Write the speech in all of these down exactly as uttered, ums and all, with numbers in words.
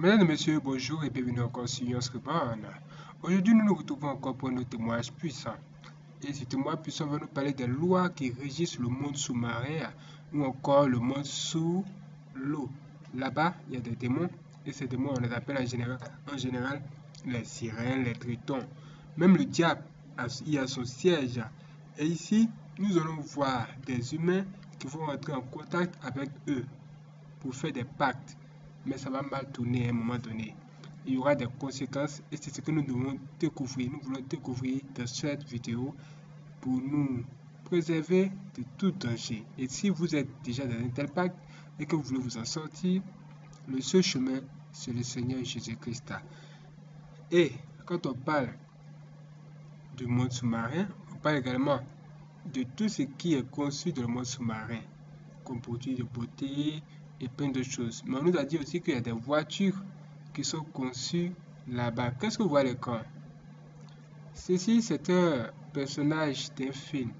Mesdames et messieurs, bonjour et bienvenue encore sur Yonsreban. Aujourd'hui, nous nous retrouvons encore pour un témoignage puissant. Et ce témoignage puissant va nous parler des lois qui régissent le monde sous-marin ou encore le monde sous l'eau. Là-bas, il y a des démons et ces démons, on les appelle en général, en général les sirènes, les tritons. Même le diable y a son siège. Et ici, nous allons voir des humains qui vont entrer en contact avec eux pour faire des pactes. Mais ça va mal tourner à un moment donné. Il y aura des conséquences et c'est ce que nous devons découvrir. Nous voulons découvrir dans cette vidéo pour nous préserver de tout danger. Et si vous êtes déjà dans un tel pacte et que vous voulez vous en sortir, le seul chemin, c'est le Seigneur Jésus-Christ. Et quand on parle du monde sous-marin, on parle également de tout ce qui est conçu dans le monde sous-marin, comme produits de beauté et plein de choses. Mais on nous a dit aussi qu'il y a des voitures qui sont conçues là-bas. Qu'est-ce que vous voyez à l'écran? Ceci, c'est un personnage d'un film.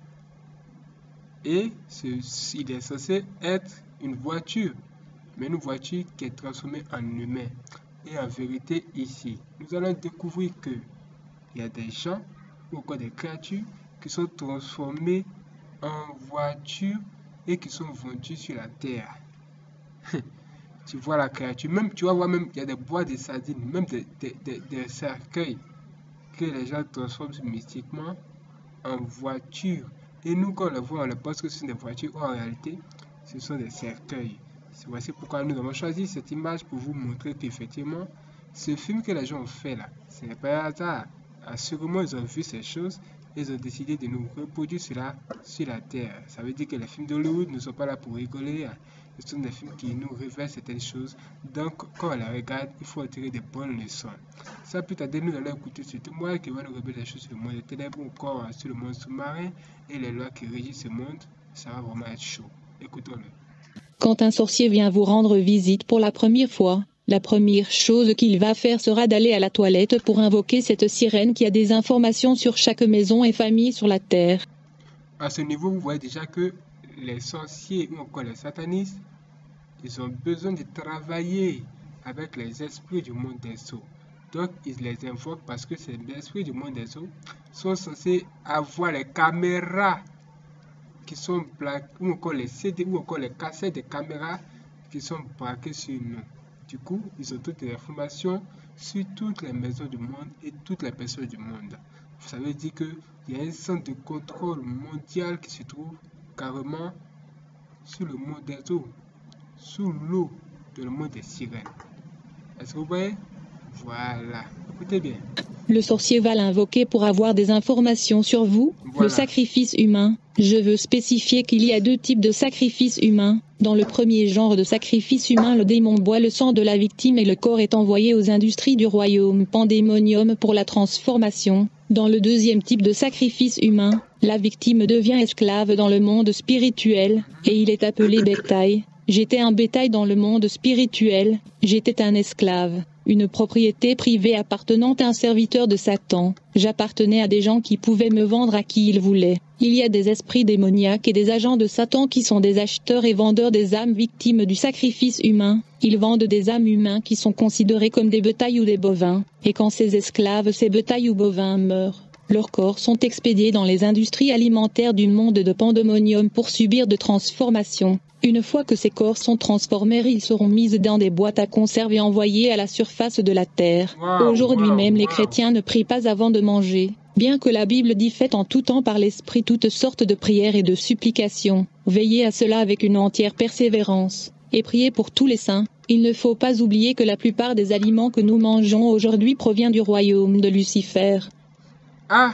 Et ce, il est censé être une voiture, mais une voiture qui est transformée en humain. Et en vérité, ici, nous allons découvrir que il y a des gens ou encore des créatures qui sont transformées en voitures et qui sont vendues sur la terre. Tu vois la créature, même tu vas voir même il y a des boîtes de sardines, même des, des, des, des cercueils que les gens transforment mystiquement en voitures. Et nous, quand on les voit, on les pense que ce sont des voitures. En réalité, ce sont des cercueils. Voici pourquoi nous avons choisi cette image pour vous montrer qu'effectivement, ce film que les gens ont fait là, ce n'est pas un hasard. Assurément, ils ont vu ces choses et ils ont décidé de nous reproduire cela sur la terre. Ça veut dire que les films d'Hollywood ne sont pas là pour rigoler. Ce sont des films qui nous révèlent certaines choses. Donc, quand on les regarde, il faut en tirer des bonnes leçons. Ça peut t'aider, nous allons écouter ce témoin qui va nous révéler des choses sur le monde des ténèbres ou encore sur le monde sous-marin et les lois qui régissent ce monde. Ça va vraiment être chaud. Écoutons-le. Quand un sorcier vient vous rendre visite pour la première fois, la première chose qu'il va faire sera d'aller à la toilette pour invoquer cette sirène qui a des informations sur chaque maison et famille sur la terre. À ce niveau, vous voyez déjà que les sorciers ou encore les satanistes, ils ont besoin de travailler avec les esprits du monde des eaux. Donc, ils les invoquent parce que ces esprits du monde des eaux sont censés avoir les caméras qui sont plaquées, ou encore les C D, ou encore les cassettes de caméras qui sont braquées sur nous. Du coup, ils ont toutes les informations sur toutes les maisons du monde et toutes les personnes du monde. Ça veut dire qu'il y a un centre de contrôle mondial qui se trouve carrément sur le monde des eaux, sous l'eau de le monde des sirènes. Est-ce que vous voyez? Voilà. Écoutez bien. Le sorcier va l'invoquer pour avoir des informations sur vous. Voilà. Le sacrifice humain. Je veux spécifier qu'il y a deux types de sacrifices humains. Dans le premier genre de sacrifice humain, le démon boit le sang de la victime et le corps est envoyé aux industries du royaume Pandémonium pour la transformation. Dans le deuxième type de sacrifice humain, la victime devient esclave dans le monde spirituel, et il est appelé bétail. J'étais un bétail dans le monde spirituel, j'étais un esclave, une propriété privée appartenant à un serviteur de Satan. J'appartenais à des gens qui pouvaient me vendre à qui ils voulaient. Il y a des esprits démoniaques et des agents de Satan qui sont des acheteurs et vendeurs des âmes victimes du sacrifice humain. Ils vendent des âmes humains qui sont considérées comme des bétails ou des bovins. Et quand ces esclaves, ces bétails ou bovins meurent, leurs corps sont expédiés dans les industries alimentaires du monde de Pandémonium pour subir de transformations. Une fois que ces corps sont transformés, ils seront mis dans des boîtes à conserve et envoyés à la surface de la terre. Wow, Aujourd'hui wow, même, les wow. chrétiens ne prient pas avant de manger. Bien que la Bible dit faites en tout temps par l'Esprit toutes sortes de prières et de supplications, veillez à cela avec une entière persévérance, et priez pour tous les saints. Il ne faut pas oublier que la plupart des aliments que nous mangeons aujourd'hui provient du royaume de Lucifer. Ah!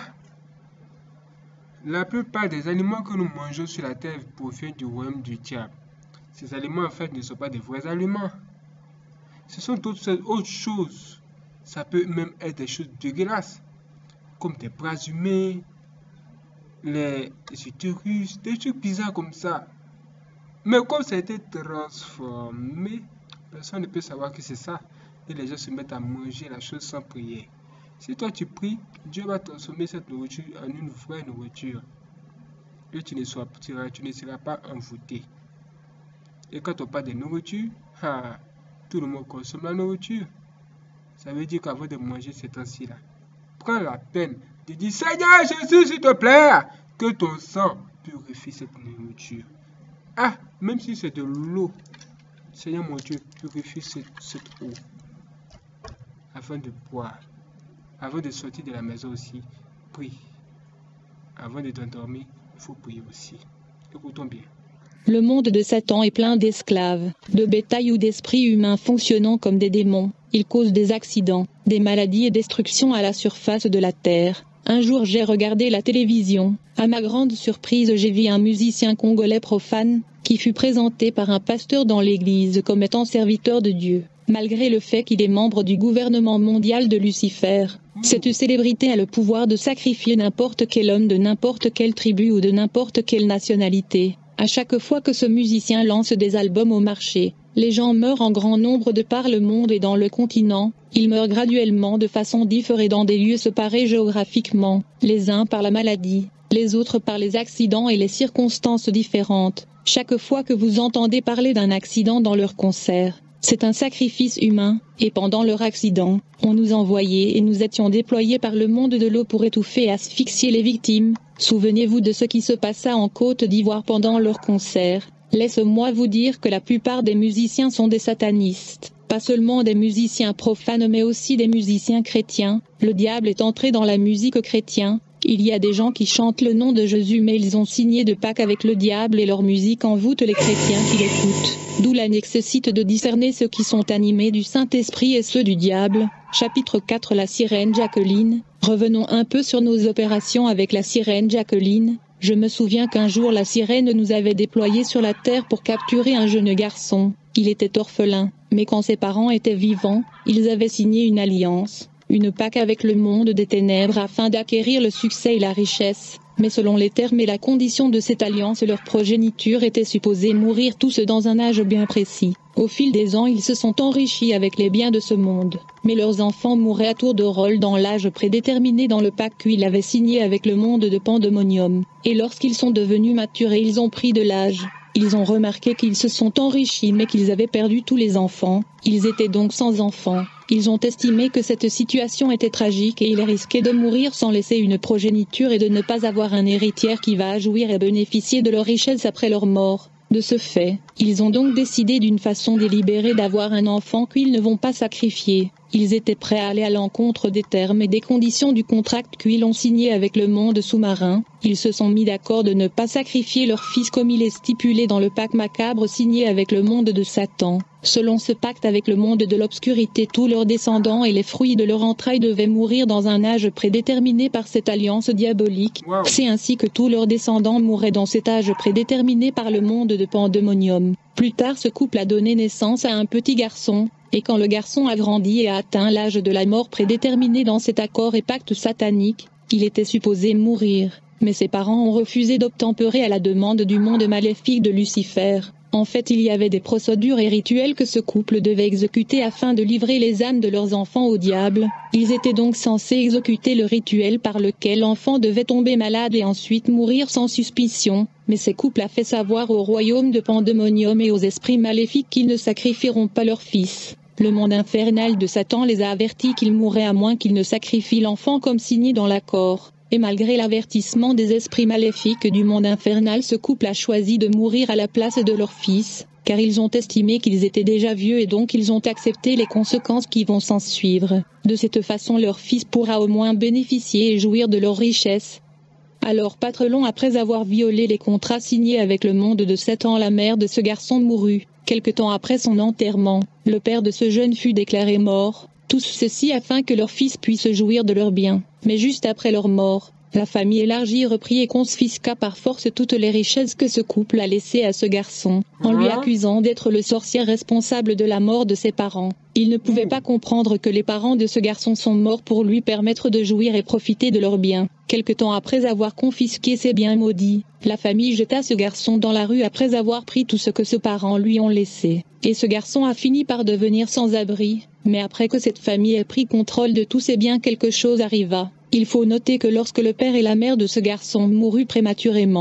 La plupart des aliments que nous mangeons sur la terre proviennent du royaume du diable. Ces aliments, en fait, ne sont pas des vrais aliments. Ce sont d'autres autres choses. Ça peut même être des choses dégueulasses, comme des bras humains, les utérus, des trucs bizarres comme ça. Mais comme ça a été transformé, personne ne peut savoir que c'est ça. Et les gens se mettent à manger la chose sans prier. Si toi tu pries, Dieu va transformer cette nourriture en une vraie nourriture. Et tu ne seras, tu ne seras pas envoûté. Et quand on parle de nourriture, ah, tout le monde consomme la nourriture. Ça veut dire qu'avant de manger ces temps-ci-là, prends la peine de dire Seigneur Jésus, s'il te plaît, que ton sang purifie cette nourriture. Ah, même si c'est de l'eau, Seigneur mon Dieu, purifie cette, cette eau afin de boire. Avant de sortir de la maison aussi, prie. Avant de t'endormir, il faut prier aussi. Écoutons bien. Le monde de Satan est plein d'esclaves, de bétail ou d'esprits humains fonctionnant comme des démons. Ils causent des accidents, des maladies et destructions à la surface de la terre. Un jour j'ai regardé la télévision. À ma grande surprise, j'ai vu un musicien congolais profane, qui fut présenté par un pasteur dans l'église comme étant serviteur de Dieu, malgré le fait qu'il est membre du gouvernement mondial de Lucifer. Cette célébrité a le pouvoir de sacrifier n'importe quel homme de n'importe quelle tribu ou de n'importe quelle nationalité. À chaque fois que ce musicien lance des albums au marché, les gens meurent en grand nombre de par le monde et dans le continent. Ils meurent graduellement de façon différée dans des lieux séparés géographiquement, les uns par la maladie, les autres par les accidents et les circonstances différentes. Chaque fois que vous entendez parler d'un accident dans leur concert, c'est un sacrifice humain, et pendant leur accident, on nous envoyait et nous étions déployés par le monde de l'eau pour étouffer et asphyxier les victimes. Souvenez-vous de ce qui se passa en Côte d'Ivoire pendant leur concert. Laisse-moi vous dire que la plupart des musiciens sont des satanistes. Pas seulement des musiciens profanes mais aussi des musiciens chrétiens. Le diable est entré dans la musique chrétienne. Il y a des gens qui chantent le nom de Jésus mais ils ont signé de pacte avec le diable et leur musique envoûte les chrétiens qui l'écoutent. D'où la nécessité de discerner ceux qui sont animés du Saint-Esprit et ceux du diable. Chapitre quatre. La sirène Jacqueline. Revenons un peu sur nos opérations avec la sirène Jacqueline. Je me souviens qu'un jour la sirène nous avait déployés sur la terre pour capturer un jeune garçon. Il était orphelin, mais quand ses parents étaient vivants, ils avaient signé une alliance, une pacte avec le monde des ténèbres afin d'acquérir le succès et la richesse. Mais selon les termes et la condition de cette alliance, leur progéniture était supposée mourir tous dans un âge bien précis. Au fil des ans, ils se sont enrichis avec les biens de ce monde. Mais leurs enfants mouraient à tour de rôle dans l'âge prédéterminé dans le pacte qu'ils avaient signé avec le monde de Pandémonium. Et lorsqu'ils sont devenus matures et ils ont pris de l'âge, ils ont remarqué qu'ils se sont enrichis mais qu'ils avaient perdu tous les enfants. Ils étaient donc sans enfants. Ils ont estimé que cette situation était tragique et ils risquaient de mourir sans laisser une progéniture et de ne pas avoir un héritier qui va jouir et bénéficier de leur richesse après leur mort. De ce fait, ils ont donc décidé d'une façon délibérée d'avoir un enfant qu'ils ne vont pas sacrifier. Ils étaient prêts à aller à l'encontre des termes et des conditions du contrat qu'ils ont signé avec le monde sous-marin. Ils se sont mis d'accord de ne pas sacrifier leur fils comme il est stipulé dans le pacte macabre signé avec le monde de Satan. Selon ce pacte avec le monde de l'obscurité, tous leurs descendants et les fruits de leur entraille devaient mourir dans un âge prédéterminé par cette alliance diabolique. Wow. C'est ainsi que tous leurs descendants mouraient dans cet âge prédéterminé par le monde de Pandémonium. Plus tard, ce couple a donné naissance à un petit garçon. Et quand le garçon a grandi et a atteint l'âge de la mort prédéterminé dans cet accord et pacte satanique, il était supposé mourir. Mais ses parents ont refusé d'obtempérer à la demande du monde maléfique de Lucifer. En fait, il y avait des procédures et rituels que ce couple devait exécuter afin de livrer les âmes de leurs enfants au diable. Ils étaient donc censés exécuter le rituel par lequel l'enfant devait tomber malade et ensuite mourir sans suspicion. Mais ce couple a fait savoir au royaume de Pandémonium et aux esprits maléfiques qu'ils ne sacrifieront pas leur fils. Le monde infernal de Satan les a avertis qu'ils mourraient à moins qu'ils ne sacrifient l'enfant comme signé dans l'accord. Et malgré l'avertissement des esprits maléfiques du monde infernal, ce couple a choisi de mourir à la place de leur fils, car ils ont estimé qu'ils étaient déjà vieux et donc ils ont accepté les conséquences qui vont s'en suivre. De cette façon, leur fils pourra au moins bénéficier et jouir de leur richesse. Alors Patrelon, après avoir violé les contrats signés avec le monde de Satan, la mère de ce garçon mourut. Quelque temps après son enterrement, le père de ce jeune fut déclaré mort. Tout ceci afin que leur fils puisse jouir de leurs biens. Mais juste après leur mort, la famille élargie reprit et confisqua par force toutes les richesses que ce couple a laissées à ce garçon, en lui accusant d'être le sorcier responsable de la mort de ses parents. Il ne pouvait pas comprendre que les parents de ce garçon sont morts pour lui permettre de jouir et profiter de leurs biens. Quelque temps après avoir confisqué ses biens maudits, la famille jeta ce garçon dans la rue après avoir pris tout ce que ses parents lui ont laissé. Et ce garçon a fini par devenir sans abri. Mais après que cette famille ait pris contrôle de tous ses biens, quelque chose arriva. Il faut noter que lorsque le père et la mère de ce garçon moururent prématurément,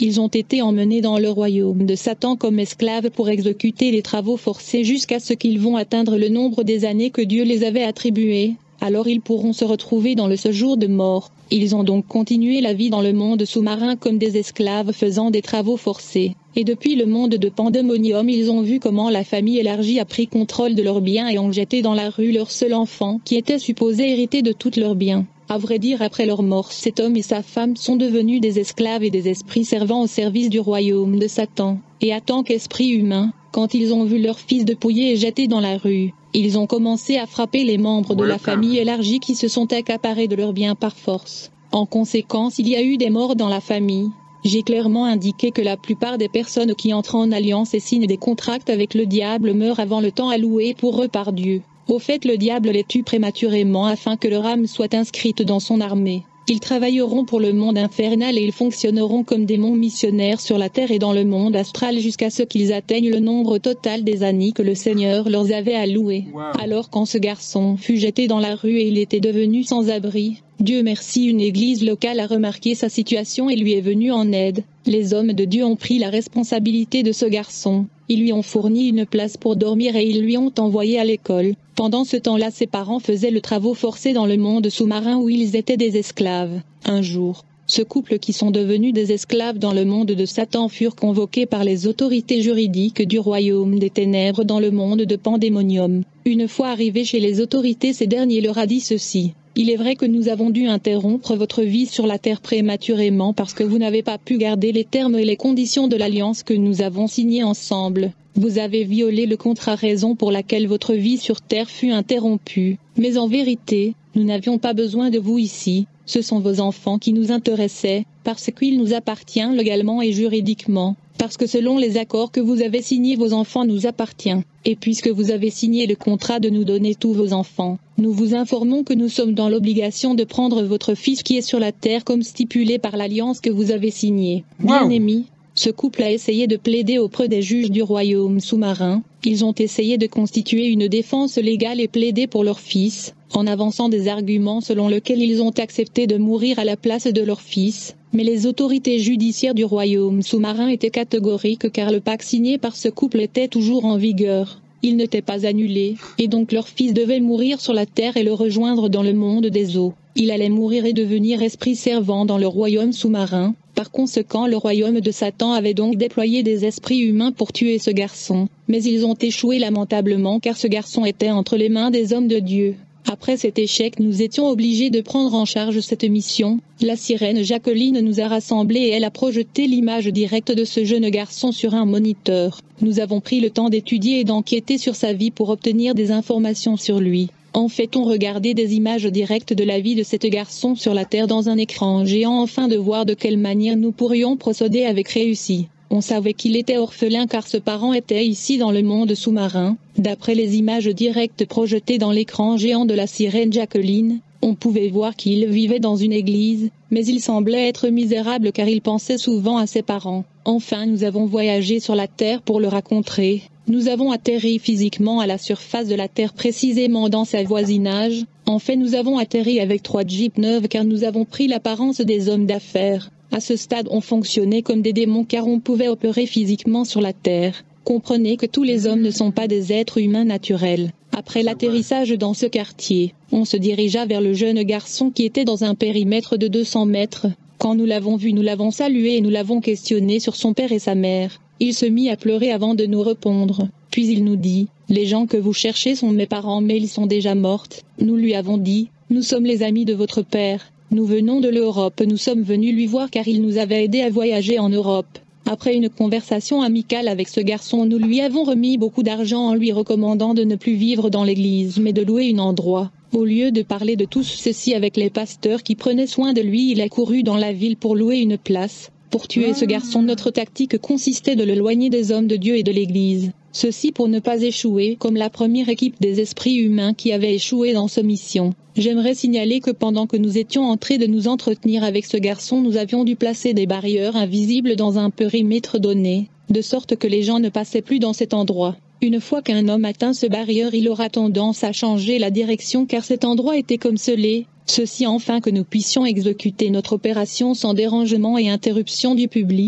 Ils ont été emmenés dans le royaume de Satan comme esclaves pour exécuter les travaux forcés jusqu'à ce qu'ils vont atteindre le nombre des années que Dieu les avait attribuées. Alors ils pourront se retrouver dans le séjour de mort. Ils ont donc continué la vie dans le monde sous-marin comme des esclaves faisant des travaux forcés. Et depuis le monde de Pandémonium, ils ont vu comment la famille élargie a pris contrôle de leurs biens et ont jeté dans la rue leur seul enfant qui était supposé hériter de tous leurs biens. À vrai dire, après leur mort, cet homme et sa femme sont devenus des esclaves et des esprits servant au service du royaume de Satan. Et en tant qu'esprits humains, quand ils ont vu leur fils dépouillé et jeté dans la rue, ils ont commencé à frapper les membres de la famille élargie qui se sont accaparés de leurs biens par force. En conséquence, il y a eu des morts dans la famille. J'ai clairement indiqué que la plupart des personnes qui entrent en alliance et signent des contrats avec le diable meurent avant le temps alloué pour eux par Dieu. Au fait, le diable les tue prématurément afin que leur âme soit inscrite dans son armée. Ils travailleront pour le monde infernal et ils fonctionneront comme démons missionnaires sur la terre et dans le monde astral jusqu'à ce qu'ils atteignent le nombre total des années que le Seigneur leur avait alloué. Wow. Alors quand ce garçon fut jeté dans la rue et il était devenu sans abri, Dieu merci, une église locale a remarqué sa situation et lui est venue en aide. Les hommes de Dieu ont pris la responsabilité de ce garçon. Ils lui ont fourni une place pour dormir et ils lui ont envoyé à l'école. Pendant ce temps-là, ses parents faisaient le travail forcé dans le monde sous-marin où ils étaient des esclaves. Un jour, ce couple qui sont devenus des esclaves dans le monde de Satan furent convoqués par les autorités juridiques du royaume des ténèbres dans le monde de Pandémonium. Une fois arrivés chez les autorités, ces derniers leur a dit ceci. Il est vrai que nous avons dû interrompre votre vie sur la terre prématurément parce que vous n'avez pas pu garder les termes et les conditions de l'alliance que nous avons signée ensemble. Vous avez violé le contrat, raison pour laquelle votre vie sur terre fut interrompue. Mais en vérité, nous n'avions pas besoin de vous ici. Ce sont vos enfants qui nous intéressaient, parce qu'ils nous appartiennent légalement et juridiquement. Parce que selon les accords que vous avez signés, vos enfants nous appartiennent. Et puisque vous avez signé le contrat de nous donner tous vos enfants, nous vous informons que nous sommes dans l'obligation de prendre votre fils qui est sur la terre comme stipulé par l'alliance que vous avez signée. Wow. Bien-aimés, ce couple a essayé de plaider auprès des juges du royaume sous-marin. Ils ont essayé de constituer une défense légale et plaider pour leur fils, en avançant des arguments selon lesquels ils ont accepté de mourir à la place de leur fils. Mais les autorités judiciaires du royaume sous-marin étaient catégoriques car le pacte signé par ce couple était toujours en vigueur. Il n'était pas annulé, et donc leur fils devait mourir sur la terre et le rejoindre dans le monde des eaux. Il allait mourir et devenir esprit servant dans le royaume sous-marin. Par conséquent, le royaume de Satan avait donc déployé des esprits humains pour tuer ce garçon. Mais ils ont échoué lamentablement car ce garçon était entre les mains des hommes de Dieu. Après cet échec, nous étions obligés de prendre en charge cette mission. La sirène Jacqueline nous a rassemblés et elle a projeté l'image directe de ce jeune garçon sur un moniteur. Nous avons pris le temps d'étudier et d'enquêter sur sa vie pour obtenir des informations sur lui. En fait, on regardait des images directes de la vie de cet garçon sur la terre dans un écran géant afin de voir de quelle manière nous pourrions procéder avec réussite. On savait qu'il était orphelin car ses parents étaient ici dans le monde sous-marin. D'après les images directes projetées dans l'écran géant de la sirène Jacqueline, on pouvait voir qu'il vivait dans une église, mais il semblait être misérable car il pensait souvent à ses parents. Enfin, nous avons voyagé sur la terre pour le rencontrer. Nous avons atterri physiquement à la surface de la terre, précisément dans sa voisinage. En fait, nous avons atterri avec trois jeeps neufs car nous avons pris l'apparence des hommes d'affaires. À ce stade, on fonctionnait comme des démons car on pouvait opérer physiquement sur la terre. Comprenez que tous les hommes ne sont pas des êtres humains naturels. Après l'atterrissage dans ce quartier, on se dirigea vers le jeune garçon qui était dans un périmètre de deux cents mètres. Quand nous l'avons vu, nous l'avons salué et nous l'avons questionné sur son père et sa mère. Il se mit à pleurer avant de nous répondre. Puis il nous dit, « Les gens que vous cherchez sont mes parents mais ils sont déjà morts. » Nous lui avons dit, « Nous sommes les amis de votre père. Nous venons de l'Europe, nous sommes venus lui voir car il nous avait aidés à voyager en Europe. » Après une conversation amicale avec ce garçon, nous lui avons remis beaucoup d'argent en lui recommandant de ne plus vivre dans l'église mais de louer un endroit. Au lieu de parler de tout ceci avec les pasteurs qui prenaient soin de lui, il a couru dans la ville pour louer une place. Pour tuer ce garçon, notre tactique consistait de l'éloigner des hommes de Dieu et de l'église. Ceci pour ne pas échouer comme la première équipe des esprits humains qui avait échoué dans cette mission. J'aimerais signaler que pendant que nous étions en train de nous entretenir avec ce garçon, nous avions dû placer des barrières invisibles dans un périmètre donné, de sorte que les gens ne passaient plus dans cet endroit. Une fois qu'un homme atteint ce barrière, il aura tendance à changer la direction car cet endroit était comme scellé. Ceci afin que nous puissions exécuter notre opération sans dérangement et interruption du public.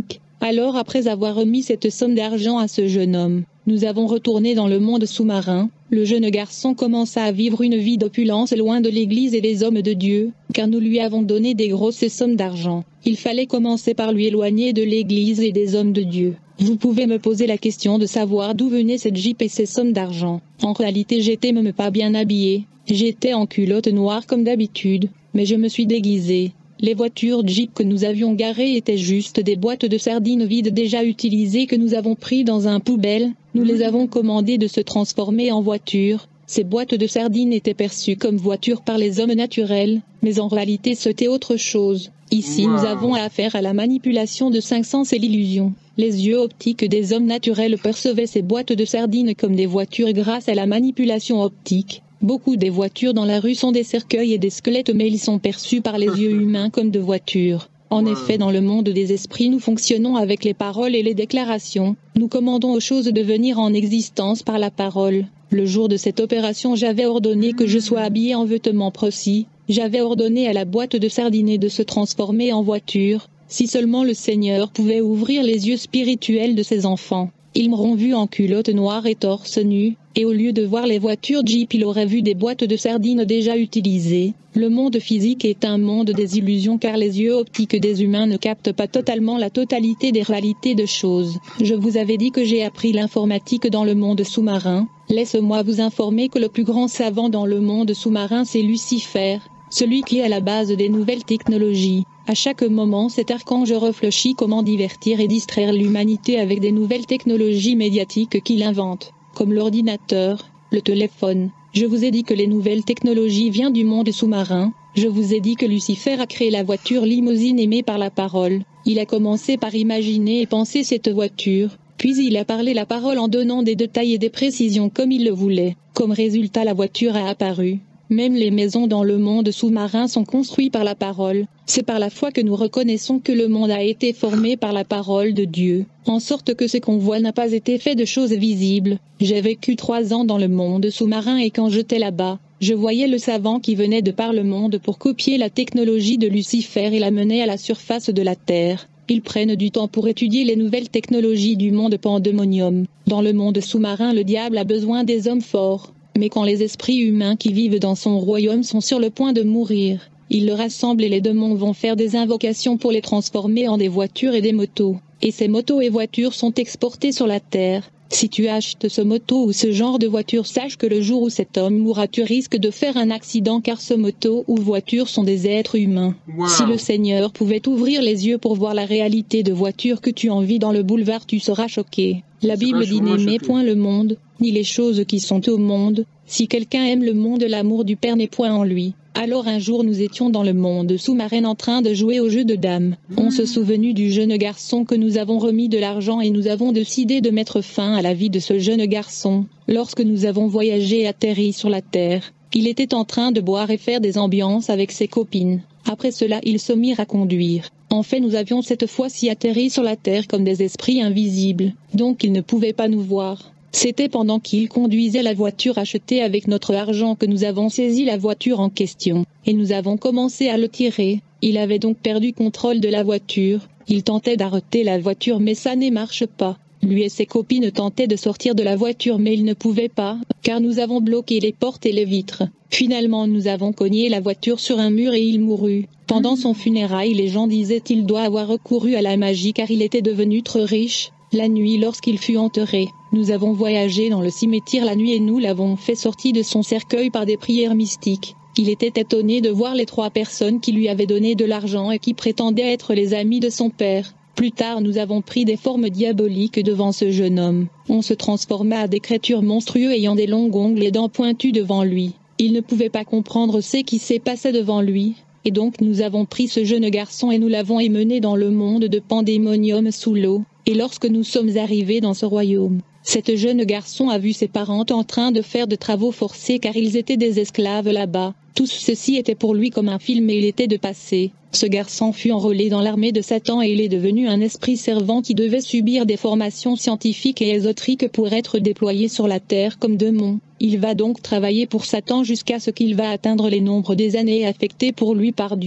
Alors après avoir remis cette somme d'argent à ce jeune homme, nous avons retourné dans le monde sous-marin. Le jeune garçon commença à vivre une vie d'opulence loin de l'Église et des hommes de Dieu, car nous lui avons donné des grosses sommes d'argent. Il fallait commencer par lui éloigner de l'Église et des hommes de Dieu. Vous pouvez me poser la question de savoir d'où venait cette Jeep et ces sommes d'argent. En réalité, j'étais même pas bien habillé. J'étais en culotte noire comme d'habitude, mais je me suis déguisé. Les voitures Jeep que nous avions garées étaient juste des boîtes de sardines vides déjà utilisées que nous avons pris dans un poubelle. Nous les avons commandées de se transformer en voitures. Ces boîtes de sardines étaient perçues comme voitures par les hommes naturels, mais en réalité c'était autre chose. Ici, wow. Nous avons affaire à la manipulation de cinq sens et l'illusion. Les yeux optiques des hommes naturels percevaient ces boîtes de sardines comme des voitures grâce à la manipulation optique. Beaucoup des voitures dans la rue sont des cercueils et des squelettes, mais ils sont perçus par les yeux humains comme de voitures. En effet, dans le monde des esprits, nous fonctionnons avec les paroles et les déclarations. Nous commandons aux choses de venir en existence par la parole. Le jour de cette opération, j'avais ordonné que je sois habillé en vêtements précis. J'avais ordonné à la boîte de sardines de se transformer en voiture. Si seulement le Seigneur pouvait ouvrir les yeux spirituels de ses enfants. Ils m'auront vu en culotte noire et torse nu, et au lieu de voir les voitures Jeep, il aurait vu des boîtes de sardines déjà utilisées. Le monde physique est un monde des illusions car les yeux optiques des humains ne captent pas totalement la totalité des réalités de choses. Je vous avais dit que j'ai appris l'informatique dans le monde sous-marin. Laisse-moi vous informer que le plus grand savant dans le monde sous-marin c'est Lucifer, celui qui est à la base des nouvelles technologies. À chaque moment, cet archange réfléchit comment divertir et distraire l'humanité avec des nouvelles technologies médiatiques qu'il invente, comme l'ordinateur, le téléphone. Je vous ai dit que les nouvelles technologies viennent du monde sous-marin. Je vous ai dit que Lucifer a créé la voiture limousine aimée par la parole. Il a commencé par imaginer et penser cette voiture, puis il a parlé la parole en donnant des détails et des précisions comme il le voulait. Comme résultat, la voiture a apparu. Même les maisons dans le monde sous-marin sont construites par la parole. C'est par la foi que nous reconnaissons que le monde a été formé par la parole de Dieu, en sorte que ce qu'on voit n'a pas été fait de choses visibles. J'ai vécu trois ans dans le monde sous-marin et quand j'étais là-bas, je voyais le savant qui venait de par le monde pour copier la technologie de Lucifer et la mener à la surface de la terre. Ils prennent du temps pour étudier les nouvelles technologies du monde pandémonium. Dans le monde sous-marin, le diable a besoin des hommes forts. Mais quand les esprits humains qui vivent dans son royaume sont sur le point de mourir, il le rassemble et les démons vont faire des invocations pour les transformer en des voitures et des motos. Et ces motos et voitures sont exportées sur la terre. Si tu achètes ce moto ou ce genre de voiture, sache que le jour où cet homme mourra, tu risques de faire un accident car ce moto ou voiture sont des êtres humains. Wow. Si le Seigneur pouvait ouvrir les yeux pour voir la réalité de voiture que tu envies dans le boulevard, tu seras choqué. La Bible dit n'aimez point le monde, ni les choses qui sont au monde. Si quelqu'un aime le monde, l'amour du Père n'est point en lui. Alors un jour nous étions dans le monde sous-marin en train de jouer au jeu de dames. On se souvenu du jeune garçon que nous avons remis de l'argent et nous avons décidé de mettre fin à la vie de ce jeune garçon. Lorsque nous avons voyagé et atterri sur la terre, il était en train de boire et faire des ambiances avec ses copines. Après cela, ils se mirent à conduire. En fait, nous avions cette fois-ci atterri sur la terre comme des esprits invisibles, donc ils ne pouvaient pas nous voir. C'était pendant qu'il conduisait la voiture achetée avec notre argent que nous avons saisi la voiture en question, et nous avons commencé à le tirer. Il avait donc perdu contrôle de la voiture. Il tentait d'arrêter la voiture mais ça ne marche pas. Lui et ses copines tentaient de sortir de la voiture mais ils ne pouvaient pas, car nous avons bloqué les portes et les vitres. Finalement nous avons cogné la voiture sur un mur et il mourut. Pendant son funérail, les gens disaient qu'il doit avoir recouru à la magie car il était devenu trop riche. La nuit, lorsqu'il fut enterré, nous avons voyagé dans le cimetière la nuit et nous l'avons fait sortir de son cercueil par des prières mystiques. Il était étonné de voir les trois personnes qui lui avaient donné de l'argent et qui prétendaient être les amis de son père. Plus tard, nous avons pris des formes diaboliques devant ce jeune homme. On se transforma à des créatures monstrueuses ayant des longs ongles et dents pointues devant lui. Il ne pouvait pas comprendre ce qui s'est passé devant lui. Et donc nous avons pris ce jeune garçon et nous l'avons emmené dans le monde de pandémonium sous l'eau. Et lorsque nous sommes arrivés dans ce royaume, cet jeune garçon a vu ses parents en train de faire de travaux forcés car ils étaient des esclaves là-bas. Tout ceci était pour lui comme un film et il était de passé. Ce garçon fut enrôlé dans l'armée de Satan et il est devenu un esprit servant qui devait subir des formations scientifiques et ésotériques pour être déployé sur la terre comme démon. Il va donc travailler pour Satan jusqu'à ce qu'il va atteindre les nombres des années affectées pour lui par Dieu.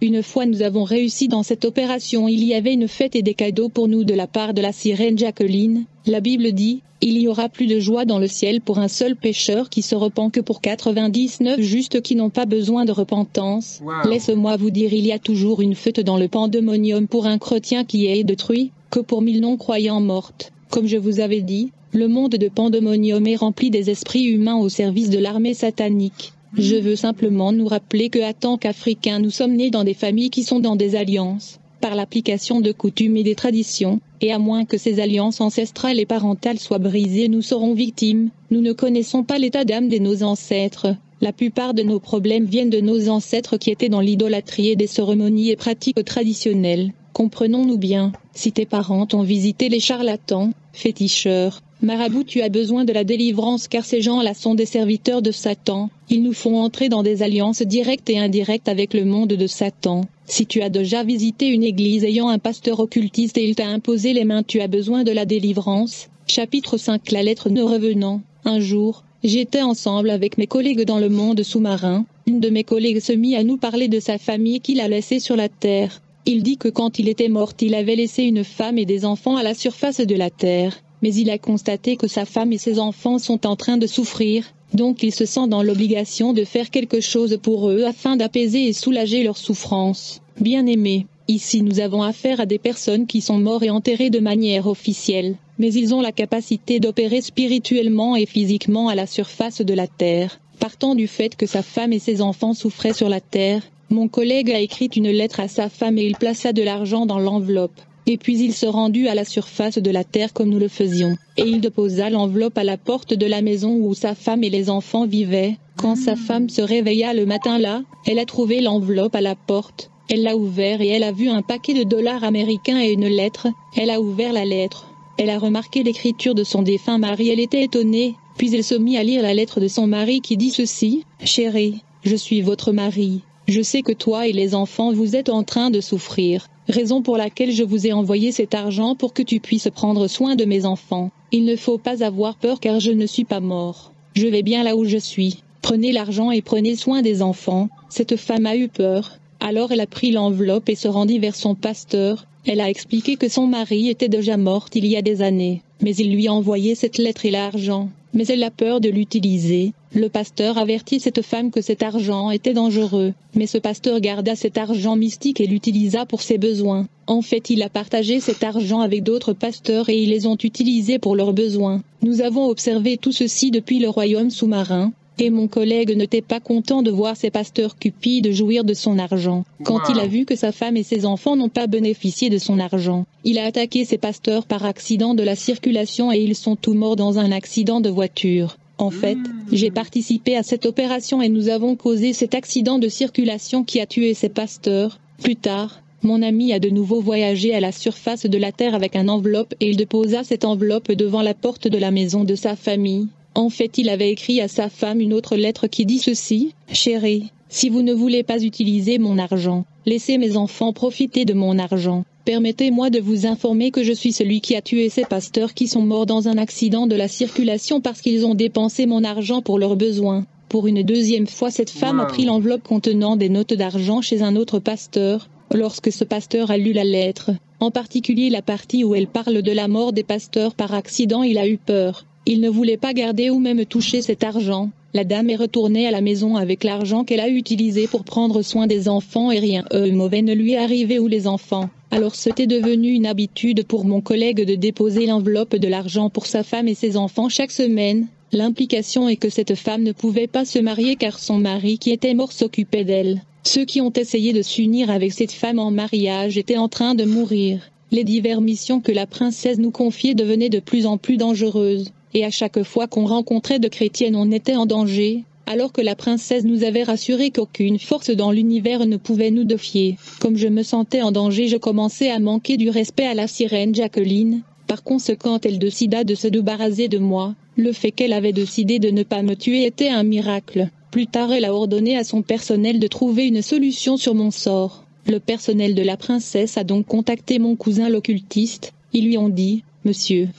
Une fois nous avons réussi dans cette opération, il y avait une fête et des cadeaux pour nous de la part de la sirène Jacqueline. La Bible dit, il y aura plus de joie dans le ciel pour un seul pécheur qui se repent que pour quatre-vingt-dix-neuf justes qui n'ont pas besoin de repentance. Wow. Laisse-moi vous dire, il y a toujours une fête dans le pandémonium pour un chrétien qui est détruit, que pour mille non-croyants mortes. Comme je vous avais dit, le monde de pandémonium est rempli des esprits humains au service de l'armée satanique. Je veux simplement nous rappeler que, à tant qu'Africains, nous sommes nés dans des familles qui sont dans des alliances, par l'application de coutumes et des traditions, et à moins que ces alliances ancestrales et parentales soient brisées, nous serons victimes. Nous ne connaissons pas l'état d'âme de nos ancêtres. La plupart de nos problèmes viennent de nos ancêtres qui étaient dans l'idolâtrie et des cérémonies et pratiques traditionnelles. Comprenons-nous bien, si tes parents ont visité les charlatans, féticheurs, marabouts, tu as besoin de la délivrance car ces gens-là sont des serviteurs de Satan. Ils nous font entrer dans des alliances directes et indirectes avec le monde de Satan. Si tu as déjà visité une église ayant un pasteur occultiste et il t'a imposé les mains, tu as besoin de la délivrance. Chapitre cinq. La lettre de revenant. Un jour, j'étais ensemble avec mes collègues dans le monde sous-marin. Une de mes collègues se mit à nous parler de sa famille qu'il a laissée sur la terre. Il dit que quand il était mort, il avait laissé une femme et des enfants à la surface de la terre. Mais il a constaté que sa femme et ses enfants sont en train de souffrir, donc il se sent dans l'obligation de faire quelque chose pour eux afin d'apaiser et soulager leur souffrance. Bien-aimés, ici nous avons affaire à des personnes qui sont mortes et enterrées de manière officielle, mais ils ont la capacité d'opérer spirituellement et physiquement à la surface de la terre. Partant du fait que sa femme et ses enfants souffraient sur la terre, mon collègue a écrit une lettre à sa femme et il plaça de l'argent dans l'enveloppe. Et puis il se rendit à la surface de la terre comme nous le faisions, et il déposa l'enveloppe à la porte de la maison où sa femme et les enfants vivaient. Quand sa femme se réveilla le matin là, elle a trouvé l'enveloppe à la porte, elle l'a ouvert et elle a vu un paquet de dollars américains et une lettre. Elle a ouvert la lettre. Elle a remarqué l'écriture de son défunt mari, elle était étonnée, puis elle se mit à lire la lettre de son mari qui dit ceci: « Chérie, je suis votre mari. Je sais que toi et les enfants vous êtes en train de souffrir. Raison pour laquelle je vous ai envoyé cet argent pour que tu puisses prendre soin de mes enfants. Il ne faut pas avoir peur car je ne suis pas mort. Je vais bien là où je suis. Prenez l'argent et prenez soin des enfants. » Cette femme a eu peur. Alors elle a pris l'enveloppe et se rendit vers son pasteur. Elle a expliqué que son mari était déjà mort il y a des années, mais il lui a envoyé cette lettre et l'argent. Mais elle a peur de l'utiliser. Le pasteur avertit cette femme que cet argent était dangereux, mais ce pasteur garda cet argent mystique et l'utilisa pour ses besoins. En fait, il a partagé cet argent avec d'autres pasteurs et ils les ont utilisés pour leurs besoins. Nous avons observé tout ceci depuis le royaume sous-marin, et mon collègue n'était pas content de voir ces pasteurs cupides jouir de son argent. Quand Wow. il a vu que sa femme et ses enfants n'ont pas bénéficié de son argent, il a attaqué ces pasteurs par accident de la circulation et ils sont tous morts dans un accident de voiture. En fait, j'ai participé à cette opération et nous avons causé cet accident de circulation qui a tué ces pasteurs. Plus tard, mon ami a de nouveau voyagé à la surface de la terre avec une enveloppe et il déposa cette enveloppe devant la porte de la maison de sa famille. En fait, il avait écrit à sa femme une autre lettre qui dit ceci: « Chérie, si vous ne voulez pas utiliser mon argent, laissez mes enfants profiter de mon argent. Permettez-moi de vous informer que je suis celui qui a tué ces pasteurs qui sont morts dans un accident de la circulation parce qu'ils ont dépensé mon argent pour leurs besoins. » Pour une deuxième fois, cette femme Wow. a pris l'enveloppe contenant des notes d'argent chez un autre pasteur. Lorsque ce pasteur a lu la lettre, en particulier la partie où elle parle de la mort des pasteurs par accident, il a eu peur. Il ne voulait pas garder ou même toucher cet argent. La dame est retournée à la maison avec l'argent qu'elle a utilisé pour prendre soin des enfants et rien de mauvais ne lui est arrivé ou les enfants. Alors c'était devenu une habitude pour mon collègue de déposer l'enveloppe de l'argent pour sa femme et ses enfants chaque semaine. L'implication est que cette femme ne pouvait pas se marier car son mari qui était mort s'occupait d'elle. Ceux qui ont essayé de s'unir avec cette femme en mariage étaient en train de mourir. Les diverses missions que la princesse nous confiait devenaient de plus en plus dangereuses. Et à chaque fois qu'on rencontrait de chrétiennes on était en danger, alors que la princesse nous avait rassuré qu'aucune force dans l'univers ne pouvait nous défier. Comme je me sentais en danger, je commençais à manquer du respect à la sirène Jacqueline. Par conséquent, elle décida de se débarrasser de moi. Le fait qu'elle avait décidé de ne pas me tuer était un miracle. Plus tard, elle a ordonné à son personnel de trouver une solution sur mon sort. Le personnel de la princesse a donc contacté mon cousin l'occultiste. Ils lui ont dit: « Monsieur,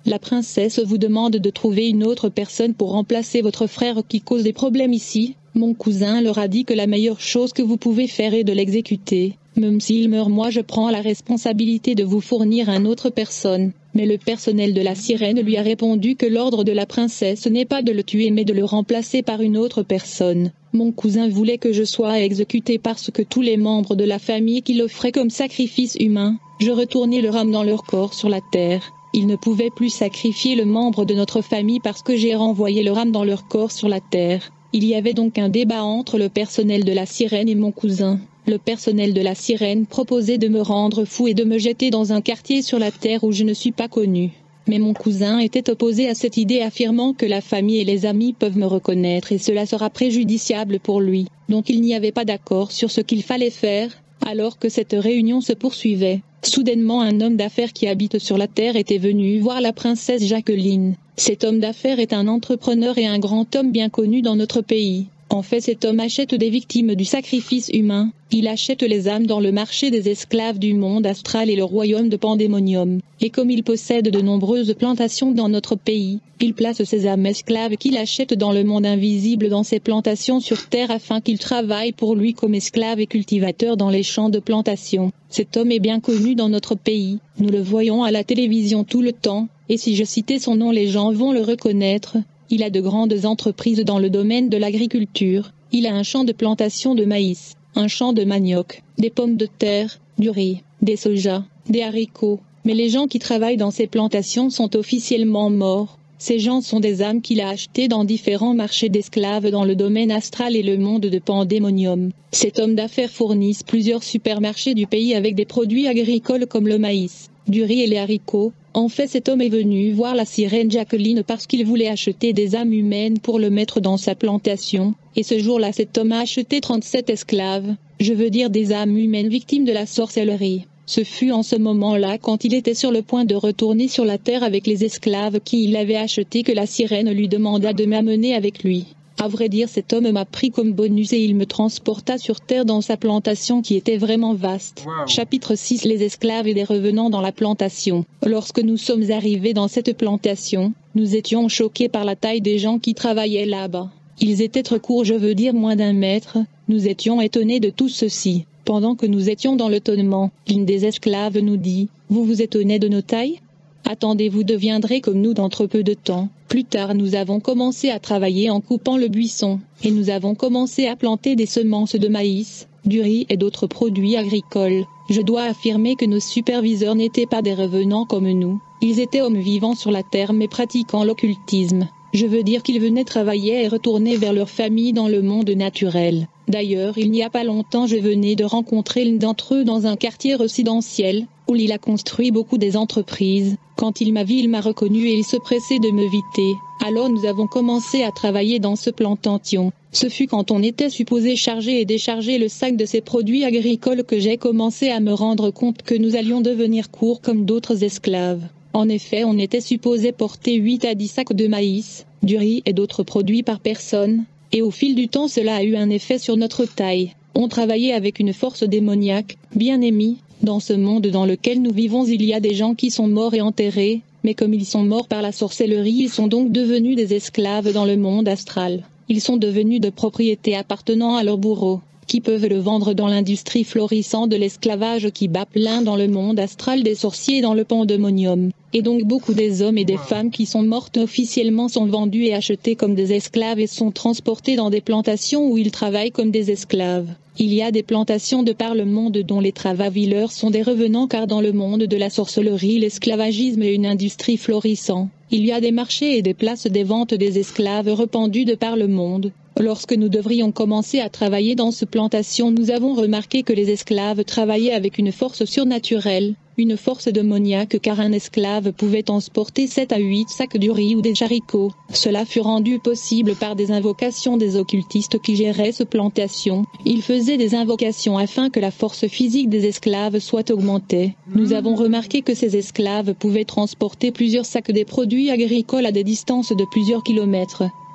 La princesse vous demande de trouver une autre personne pour remplacer votre frère qui cause des problèmes ici. Mon cousin leur a dit que la meilleure chose que vous pouvez faire est de l'exécuter. Même s'il meurt, moi je prends la responsabilité de vous fournir une autre personne. Mais le personnel de la sirène lui a répondu que l'ordre de la princesse n'est pas de le tuer mais de le remplacer par une autre personne. Mon cousin voulait que je sois exécuté parce que tous les membres de la famille qui l'offraient comme sacrifice humain, je retournais leur âme dans leur corps sur la terre. Ils ne pouvaient plus sacrifier le membre de notre famille parce que j'ai renvoyé leur âme dans leur corps sur la terre. Il y avait donc un débat entre le personnel de la sirène et mon cousin. Le personnel de la sirène proposait de me rendre fou et de me jeter dans un quartier sur la terre où je ne suis pas connu. Mais mon cousin était opposé à cette idée, affirmant que la famille et les amis peuvent me reconnaître et cela sera préjudiciable pour lui. Donc il n'y avait pas d'accord sur ce qu'il fallait faire. Alors que cette réunion se poursuivait, soudainement un homme d'affaires qui habite sur la terre était venu voir la princesse Jacqueline. Cet homme d'affaires est un entrepreneur et un grand homme bien connu dans notre pays. En fait, cet homme achète des victimes du sacrifice humain. Il achète les âmes dans le marché des esclaves du monde astral et le royaume de Pandémonium. Et comme il possède de nombreuses plantations dans notre pays, il place ces âmes esclaves qu'il achète dans le monde invisible dans ses plantations sur terre afin qu'ils travaillent pour lui comme esclaves et cultivateurs dans les champs de plantation. Cet homme est bien connu dans notre pays. Nous le voyons à la télévision tout le temps, et si je citais son nom les gens vont le reconnaître. Il a de grandes entreprises dans le domaine de l'agriculture. Il a un champ de plantation de maïs, un champ de manioc, des pommes de terre, du riz, des sojas, des haricots. Mais les gens qui travaillent dans ces plantations sont officiellement morts. Ces gens sont des âmes qu'il a achetées dans différents marchés d'esclaves dans le domaine astral et le monde de Pandémonium. Cet homme d'affaires fournit plusieurs supermarchés du pays avec des produits agricoles comme le maïs, du riz et les haricots. En fait, cet homme est venu voir la sirène Jacqueline parce qu'il voulait acheter des âmes humaines pour le mettre dans sa plantation. Et ce jour-là, cet homme a acheté trente-sept esclaves, je veux dire des âmes humaines victimes de la sorcellerie. Ce fut en ce moment-là, quand il était sur le point de retourner sur la terre avec les esclaves qu'il avait achetés, que la sirène lui demanda de m'amener avec lui. À vrai dire, cet homme m'a pris comme bonus et il me transporta sur terre dans sa plantation qui était vraiment vaste. Wow. Chapitre six. Les esclaves et les revenants dans la plantation. Lorsque nous sommes arrivés dans cette plantation, nous étions choqués par la taille des gens qui travaillaient là-bas. Ils étaient très courts, je veux dire moins d'un mètre. Nous étions étonnés de tout ceci. Pendant que nous étions dans l'étonnement, l'une des esclaves nous dit « Vous vous étonnez de nos tailles ? Attendez, vous deviendrez comme nous dans trop peu de temps. » Plus tard, nous avons commencé à travailler en coupant le buisson, et nous avons commencé à planter des semences de maïs, du riz et d'autres produits agricoles. Je dois affirmer que nos superviseurs n'étaient pas des revenants comme nous. Ils étaient hommes vivants sur la terre mais pratiquant l'occultisme. Je veux dire qu'ils venaient travailler et retourner vers leur famille dans le monde naturel. D'ailleurs, il n'y a pas longtemps, je venais de rencontrer l'un d'entre eux dans un quartier résidentiel, où il a construit beaucoup des entreprises. Quand il m'a vu, il m'a reconnu et il se pressait de m'éviter. Alors nous avons commencé à travailler dans ce plantation. Ce fut quand on était supposé charger et décharger le sac de ces produits agricoles que j'ai commencé à me rendre compte que nous allions devenir courts comme d'autres esclaves. En effet, on était supposé porter huit à dix sacs de maïs, du riz et d'autres produits par personne. Et au fil du temps, cela a eu un effet sur notre taille. On travaillait avec une force démoniaque, bien émise. Dans ce monde dans lequel nous vivons, il y a des gens qui sont morts et enterrés, mais comme ils sont morts par la sorcellerie, ils sont donc devenus des esclaves dans le monde astral. Ils sont devenus de propriétés appartenant à leurs bourreaux, qui peuvent le vendre dans l'industrie florissante de l'esclavage qui bat plein dans le monde astral des sorciers dans le Pandémonium. Et donc beaucoup des hommes et des femmes qui sont mortes officiellement sont vendus et achetés comme des esclaves et sont transportés dans des plantations où ils travaillent comme des esclaves. Il y a des plantations de par le monde dont les travailleurs sont des revenants car dans le monde de la sorcellerie, l'esclavagisme est une industrie florissante. Il y a des marchés et des places des ventes des esclaves répandus de par le monde. Lorsque nous devrions commencer à travailler dans ces plantations, nous avons remarqué que les esclaves travaillaient avec une force surnaturelle, une force démoniaque car un esclave pouvait transporter sept à huit sacs de riz ou des haricots. Cela fut rendu possible par des invocations des occultistes qui géraient ces plantations. Ils faisaient des invocations afin que la force physique des esclaves soit augmentée. Nous avons remarqué que ces esclaves pouvaient transporter plusieurs sacs des produits agricoles à des distances de plusieurs kilomètres.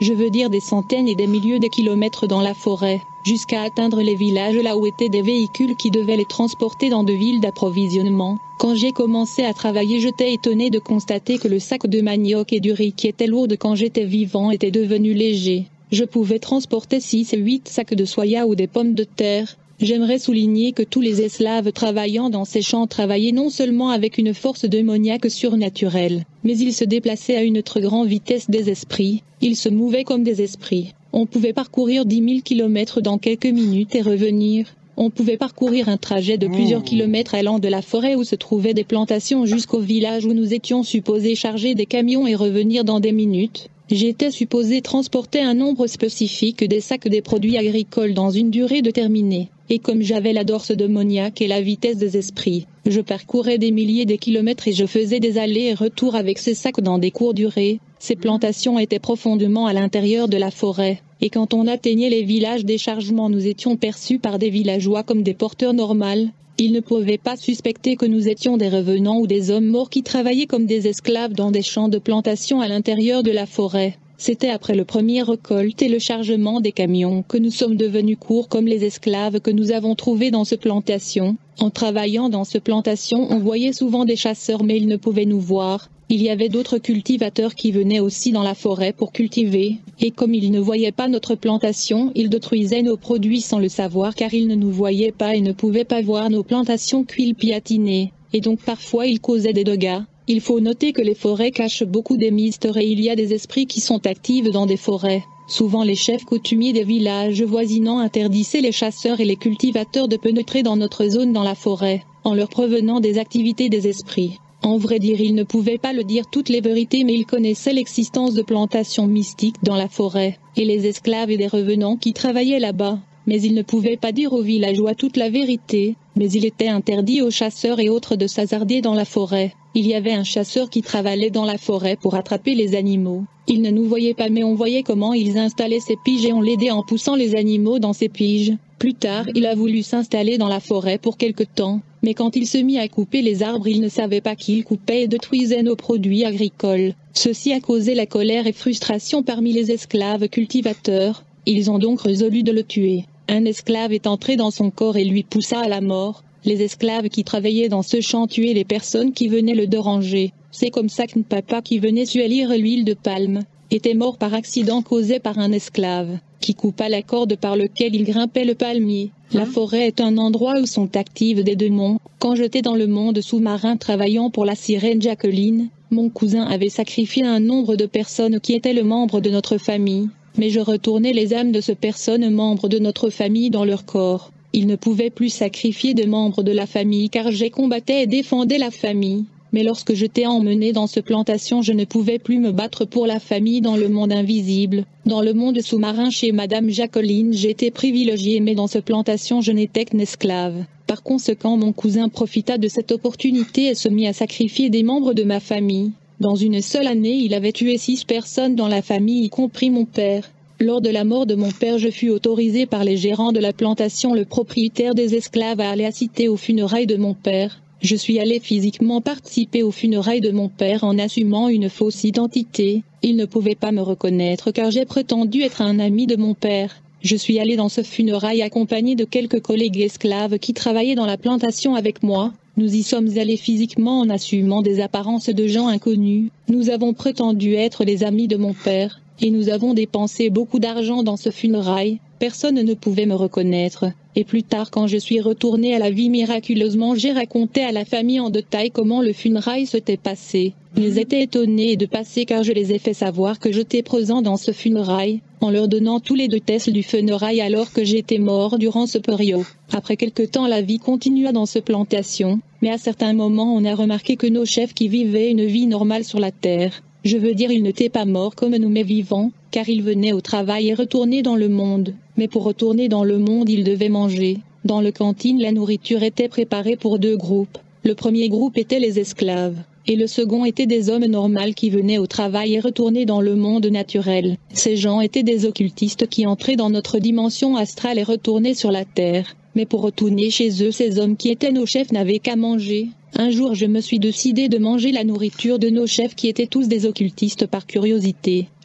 je veux dire des centaines et des milliers de kilomètres dans la forêt, jusqu'à atteindre les villages là où étaient des véhicules qui devaient les transporter dans de villes d'approvisionnement. Quand j'ai commencé à travailler, j'étais étonné de constater que le sac de manioc et du riz qui était lourd quand j'étais vivant était devenu léger. Je pouvais transporter six et huit sacs de soya ou des pommes de terre. J'aimerais souligner que tous les esclaves travaillant dans ces champs travaillaient non seulement avec une force démoniaque surnaturelle, mais ils se déplaçaient à une très grande vitesse des esprits, ils se mouvaient comme des esprits. On pouvait parcourir dix mille kilomètres dans quelques minutes et revenir. On pouvait parcourir un trajet de plusieurs kilomètres allant de la forêt où se trouvaient des plantations jusqu'au village où nous étions supposés charger des camions et revenir dans des minutes. J'étais supposé transporter un nombre spécifique des sacs des produits agricoles dans une durée déterminée. Et comme j'avais la dorse démoniaque et la vitesse des esprits, je parcourais des milliers de kilomètres et je faisais des allers et retours avec ces sacs dans des courtes durées. Ces plantations étaient profondément à l'intérieur de la forêt, et quand on atteignait les villages des chargements, nous étions perçus par des villageois comme des porteurs normaux. Ils ne pouvaient pas suspecter que nous étions des revenants ou des hommes morts qui travaillaient comme des esclaves dans des champs de plantation à l'intérieur de la forêt. C'était après le premier récolte et le chargement des camions que nous sommes devenus courts comme les esclaves que nous avons trouvés dans ce plantation. En travaillant dans ce plantation, on voyait souvent des chasseurs mais ils ne pouvaient nous voir. Il y avait d'autres cultivateurs qui venaient aussi dans la forêt pour cultiver, et comme ils ne voyaient pas notre plantation, ils détruisaient nos produits sans le savoir car ils ne nous voyaient pas et ne pouvaient pas voir nos plantations cueilles et donc parfois ils causaient des dégâts. Il faut noter que les forêts cachent beaucoup des mystères et il y a des esprits qui sont actifs dans des forêts. Souvent les chefs coutumiers des villages voisinants interdissaient les chasseurs et les cultivateurs de pénétrer dans notre zone dans la forêt, en leur prévenant des activités des esprits. En vrai dire, ils ne pouvaient pas le dire toutes les vérités mais ils connaissaient l'existence de plantations mystiques dans la forêt, et les esclaves et des revenants qui travaillaient là-bas. Mais ils ne pouvaient pas dire aux villageois toute la vérité, mais il était interdit aux chasseurs et autres de s'hasarder dans la forêt. Il y avait un chasseur qui travaillait dans la forêt pour attraper les animaux. Il ne nous voyait pas mais on voyait comment ils installaient ses piges et on l'aidait en poussant les animaux dans ses piges. Plus tard, il a voulu s'installer dans la forêt pour quelque temps, mais quand il se mit à couper les arbres, il ne savait pas qu'il coupait et détruisait nos produits agricoles. Ceci a causé la colère et frustration parmi les esclaves cultivateurs. Ils ont donc résolu de le tuer. Un esclave est entré dans son corps et lui poussa à la mort. Les esclaves qui travaillaient dans ce champ tuaient les personnes qui venaient le déranger. C'est comme ça qu'un papa qui venait suelir l'huile de palme était mort par accident causé par un esclave qui coupa la corde par lequel il grimpait le palmier. La forêt est un endroit où sont actifs des démons. Quand j'étais dans le monde sous-marin travaillant pour la sirène Jacqueline, mon cousin avait sacrifié un nombre de personnes qui étaient le membre de notre famille. Mais je retournais les âmes de ces personnes membres de notre famille dans leur corps. Il ne pouvait plus sacrifier de membres de la famille car j'ai combattu et défendais la famille. Mais lorsque j'étais emmené dans cette plantation, je ne pouvais plus me battre pour la famille dans le monde invisible. Dans le monde sous-marin chez Madame Jacqueline, j'étais privilégié mais dans cette plantation, je n'étais qu'un esclave. Par conséquent, mon cousin profita de cette opportunité et se mit à sacrifier des membres de ma famille. Dans une seule année, il avait tué six personnes dans la famille, y compris mon père. Lors de la mort de mon père, je fus autorisé par les gérants de la plantation, le propriétaire des esclaves, à aller assister aux funérailles de mon père. Je suis allé physiquement participer aux funérailles de mon père en assumant une fausse identité. Il ne pouvait pas me reconnaître car j'ai prétendu être un ami de mon père. Je suis allé dans ce funérailles accompagné de quelques collègues esclaves qui travaillaient dans la plantation avec moi. Nous y sommes allés physiquement en assumant des apparences de gens inconnus. Nous avons prétendu être les amis de mon père, et nous avons dépensé beaucoup d'argent dans ce funérailles. Personne ne pouvait me reconnaître. Et plus tard, quand je suis retourné à la vie miraculeusement, j'ai raconté à la famille en détail comment le funérailles s'était passé. Ils étaient étonnés de passer car je les ai fait savoir que j'étais présent dans ce funérailles, en leur donnant tous les détails du funérailles alors que j'étais mort durant ce période. Après quelque temps, la vie continua dans ce plantation, mais à certains moments on a remarqué que nos chefs qui vivaient une vie normale sur la terre, je veux dire ils n'étaient pas morts comme nous mais vivants, car ils venaient au travail et retournaient dans le monde. Mais pour retourner dans le monde, ils devaient manger. Dans le cantine, la nourriture était préparée pour deux groupes. Le premier groupe était les esclaves, et le second était des hommes normaux qui venaient au travail et retournaient dans le monde naturel. Ces gens étaient des occultistes qui entraient dans notre dimension astrale et retournaient sur la terre. Mais pour retourner chez eux, ces hommes qui étaient nos chefs n'avaient qu'à manger. Un jour, je me suis décidé de manger la nourriture de nos chefs qui étaient tous des occultistes par curiosité.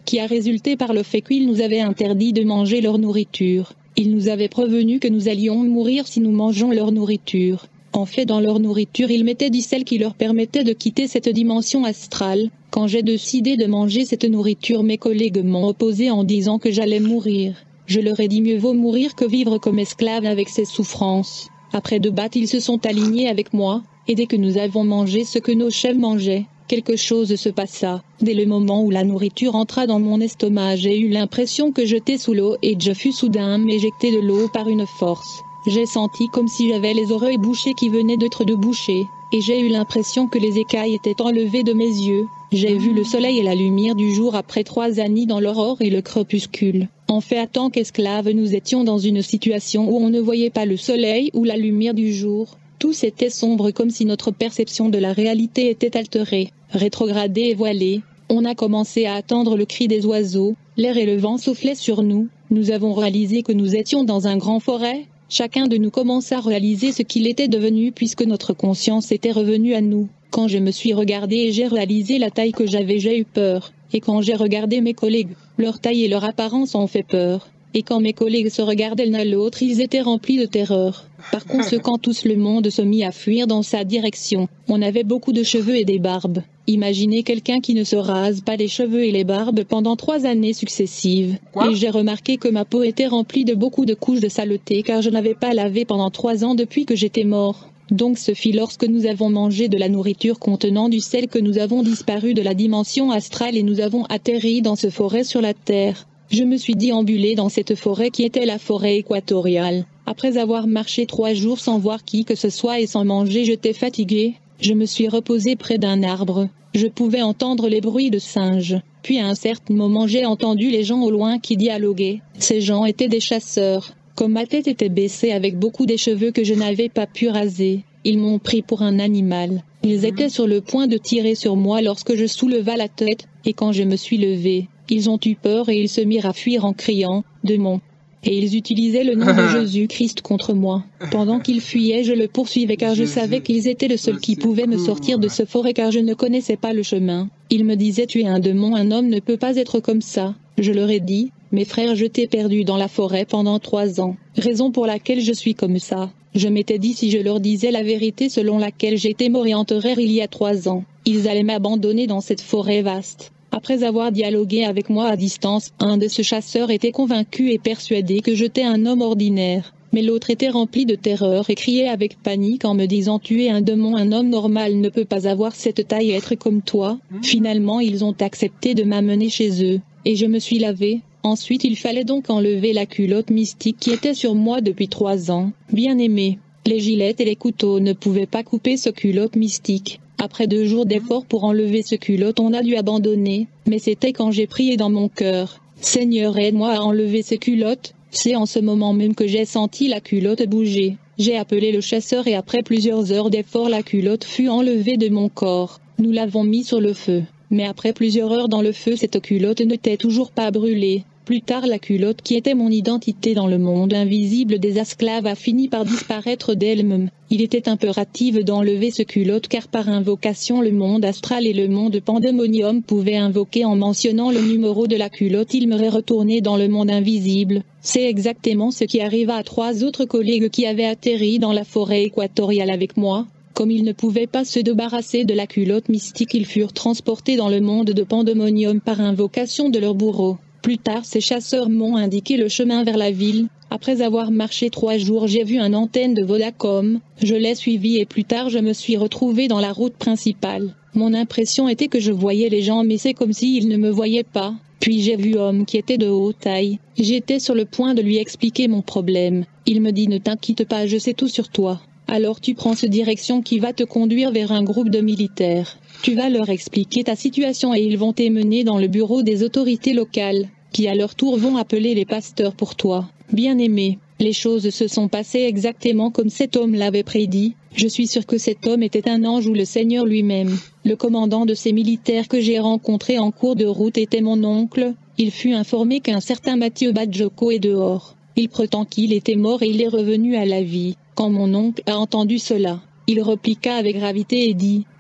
qui a résulté par le fait qu'il nous avait interdit de manger leur nourriture. Il nous avait prévenu que nous allions mourir si nous mangeons leur nourriture. En fait, dans leur nourriture, ils mettaient du sel qui leur permettait de quitter cette dimension astrale. Quand j'ai décidé de manger cette nourriture, mes collègues m'ont opposé en disant que j'allais mourir. Je leur ai dit mieux vaut mourir que vivre comme esclave avec ces souffrances. Après deux battes, ils se sont alignés avec moi, et dès que nous avons mangé ce que nos chefs mangeaient, quelque chose se passa. Dès le moment où la nourriture entra dans mon estomac, j'ai eu l'impression que j'étais sous l'eau et je fus soudain éjecté de l'eau par une force. J'ai senti comme si j'avais les oreilles bouchées qui venaient d'être débouchées, et j'ai eu l'impression que les écailles étaient enlevées de mes yeux. J'ai vu le soleil et la lumière du jour après trois années dans l'aurore et le crépuscule. En fait, en tant qu'esclaves, nous étions dans une situation où on ne voyait pas le soleil ou la lumière du jour. Tous était sombre comme si notre perception de la réalité était altérée, rétrogradée et voilée. On a commencé à attendre le cri des oiseaux, l'air et le vent soufflaient sur nous. Nous avons réalisé que nous étions dans un grand forêt. Chacun de nous commença à réaliser ce qu'il était devenu puisque notre conscience était revenue à nous. Quand je me suis regardé et j'ai réalisé la taille que j'avais, j'ai eu peur. Et quand j'ai regardé mes collègues, leur taille et leur apparence ont fait peur. Et quand mes collègues se regardaient l'un l'autre, ils étaient remplis de terreur. Par conséquent, tout le monde se mit à fuir dans sa direction. On avait beaucoup de cheveux et des barbes. Imaginez quelqu'un qui ne se rase pas les cheveux et les barbes pendant trois années successives. Quoi? Et j'ai remarqué que ma peau était remplie de beaucoup de couches de saleté car je n'avais pas lavé pendant trois ans depuis que j'étais mort. Donc ce fut lorsque nous avons mangé de la nourriture contenant du sel que nous avons disparu de la dimension astrale et nous avons atterri dans ce forêt sur la terre. Je me suis déambulé dans cette forêt qui était la forêt équatoriale. Après avoir marché trois jours sans voir qui que ce soit et sans manger, j'étais fatigué. Je me suis reposé près d'un arbre. Je pouvais entendre les bruits de singes. Puis à un certain moment, j'ai entendu les gens au loin qui dialoguaient. Ces gens étaient des chasseurs. Comme ma tête était baissée avec beaucoup de cheveux que je n'avais pas pu raser, ils m'ont pris pour un animal. Ils étaient sur le point de tirer sur moi lorsque je souleva la tête, et quand je me suis levé, ils ont eu peur et ils se mirent à fuir en criant « Démon !» Et ils utilisaient le nom de Jésus-Christ contre moi. Pendant qu'ils fuyaient, je le poursuivais car je savais qu'ils étaient le seul qui pouvait me sortir de ce forêt car je ne connaissais pas le chemin. Ils me disaient « Tu es un démon, un homme ne peut pas être comme ça ». Je leur ai dit « Mes frères, je t'ai perdu dans la forêt pendant trois ans. Raison pour laquelle je suis comme ça. Je m'étais dit si je leur disais la vérité selon laquelle j'étais mort et enterré il y a trois ans, ils allaient m'abandonner dans cette forêt vaste. » Après avoir dialogué avec moi à distance, un de ces chasseurs était convaincu et persuadé que j'étais un homme ordinaire. Mais l'autre était rempli de terreur et criait avec panique en me disant « Tu es un démon, un homme normal ne peut pas avoir cette taille et être comme toi. » Finalement, ils ont accepté de m'amener chez eux, et je me suis lavé. Ensuite, il fallait donc enlever la culotte mystique qui était sur moi depuis trois ans. Bien aimé, les gilettes et les couteaux ne pouvaient pas couper ce culotte mystique. Après deux jours d'efforts pour enlever ce culotte, on a dû abandonner, mais c'était quand j'ai prié dans mon cœur. Seigneur, aide-moi à enlever ces culottes. C'est en ce moment même que j'ai senti la culotte bouger. J'ai appelé le chasseur et après plusieurs heures d'efforts, la culotte fut enlevée de mon corps. Nous l'avons mis sur le feu. Mais après plusieurs heures dans le feu, cette culotte n'était toujours pas brûlée. Plus tard, la culotte qui était mon identité dans le monde invisible des esclaves a fini par disparaître d'elle-même. Il était impératif d'enlever ce culotte car par invocation le monde astral et le monde pandémonium pouvaient invoquer en mentionnant le numéro de la culotte, il m'aurait retourné dans le monde invisible. C'est exactement ce qui arriva à trois autres collègues qui avaient atterri dans la forêt équatoriale avec moi. Comme ils ne pouvaient pas se débarrasser de la culotte mystique, ils furent transportés dans le monde de pandémonium par invocation de leur bourreau. Plus tard, ces chasseurs m'ont indiqué le chemin vers la ville. Après avoir marché trois jours, j'ai vu une antenne de Vodacom. Je l'ai suivi et plus tard, je me suis retrouvé dans la route principale. Mon impression était que je voyais les gens, mais c'est comme s'ils ne me voyaient pas. Puis j'ai vu un homme qui était de haute taille. J'étais sur le point de lui expliquer mon problème. Il me dit « Ne t'inquiète pas, je sais tout sur toi. Alors tu prends cette direction qui va te conduire vers un groupe de militaires. Tu vas leur expliquer ta situation et ils vont t'emmener dans le bureau des autorités locales, qui à leur tour vont appeler les pasteurs pour toi. » Bien-aimé, les choses se sont passées exactement comme cet homme l'avait prédit. Je suis sûr que cet homme était un ange ou le Seigneur lui-même. Le commandant de ces militaires que j'ai rencontré en cours de route était mon oncle. Il fut informé qu'un certain Mathieu Badjoko est dehors. Il prétend qu'il était mort et il est revenu à la vie. Quand mon oncle a entendu cela, il répliqua avec gravité et dit «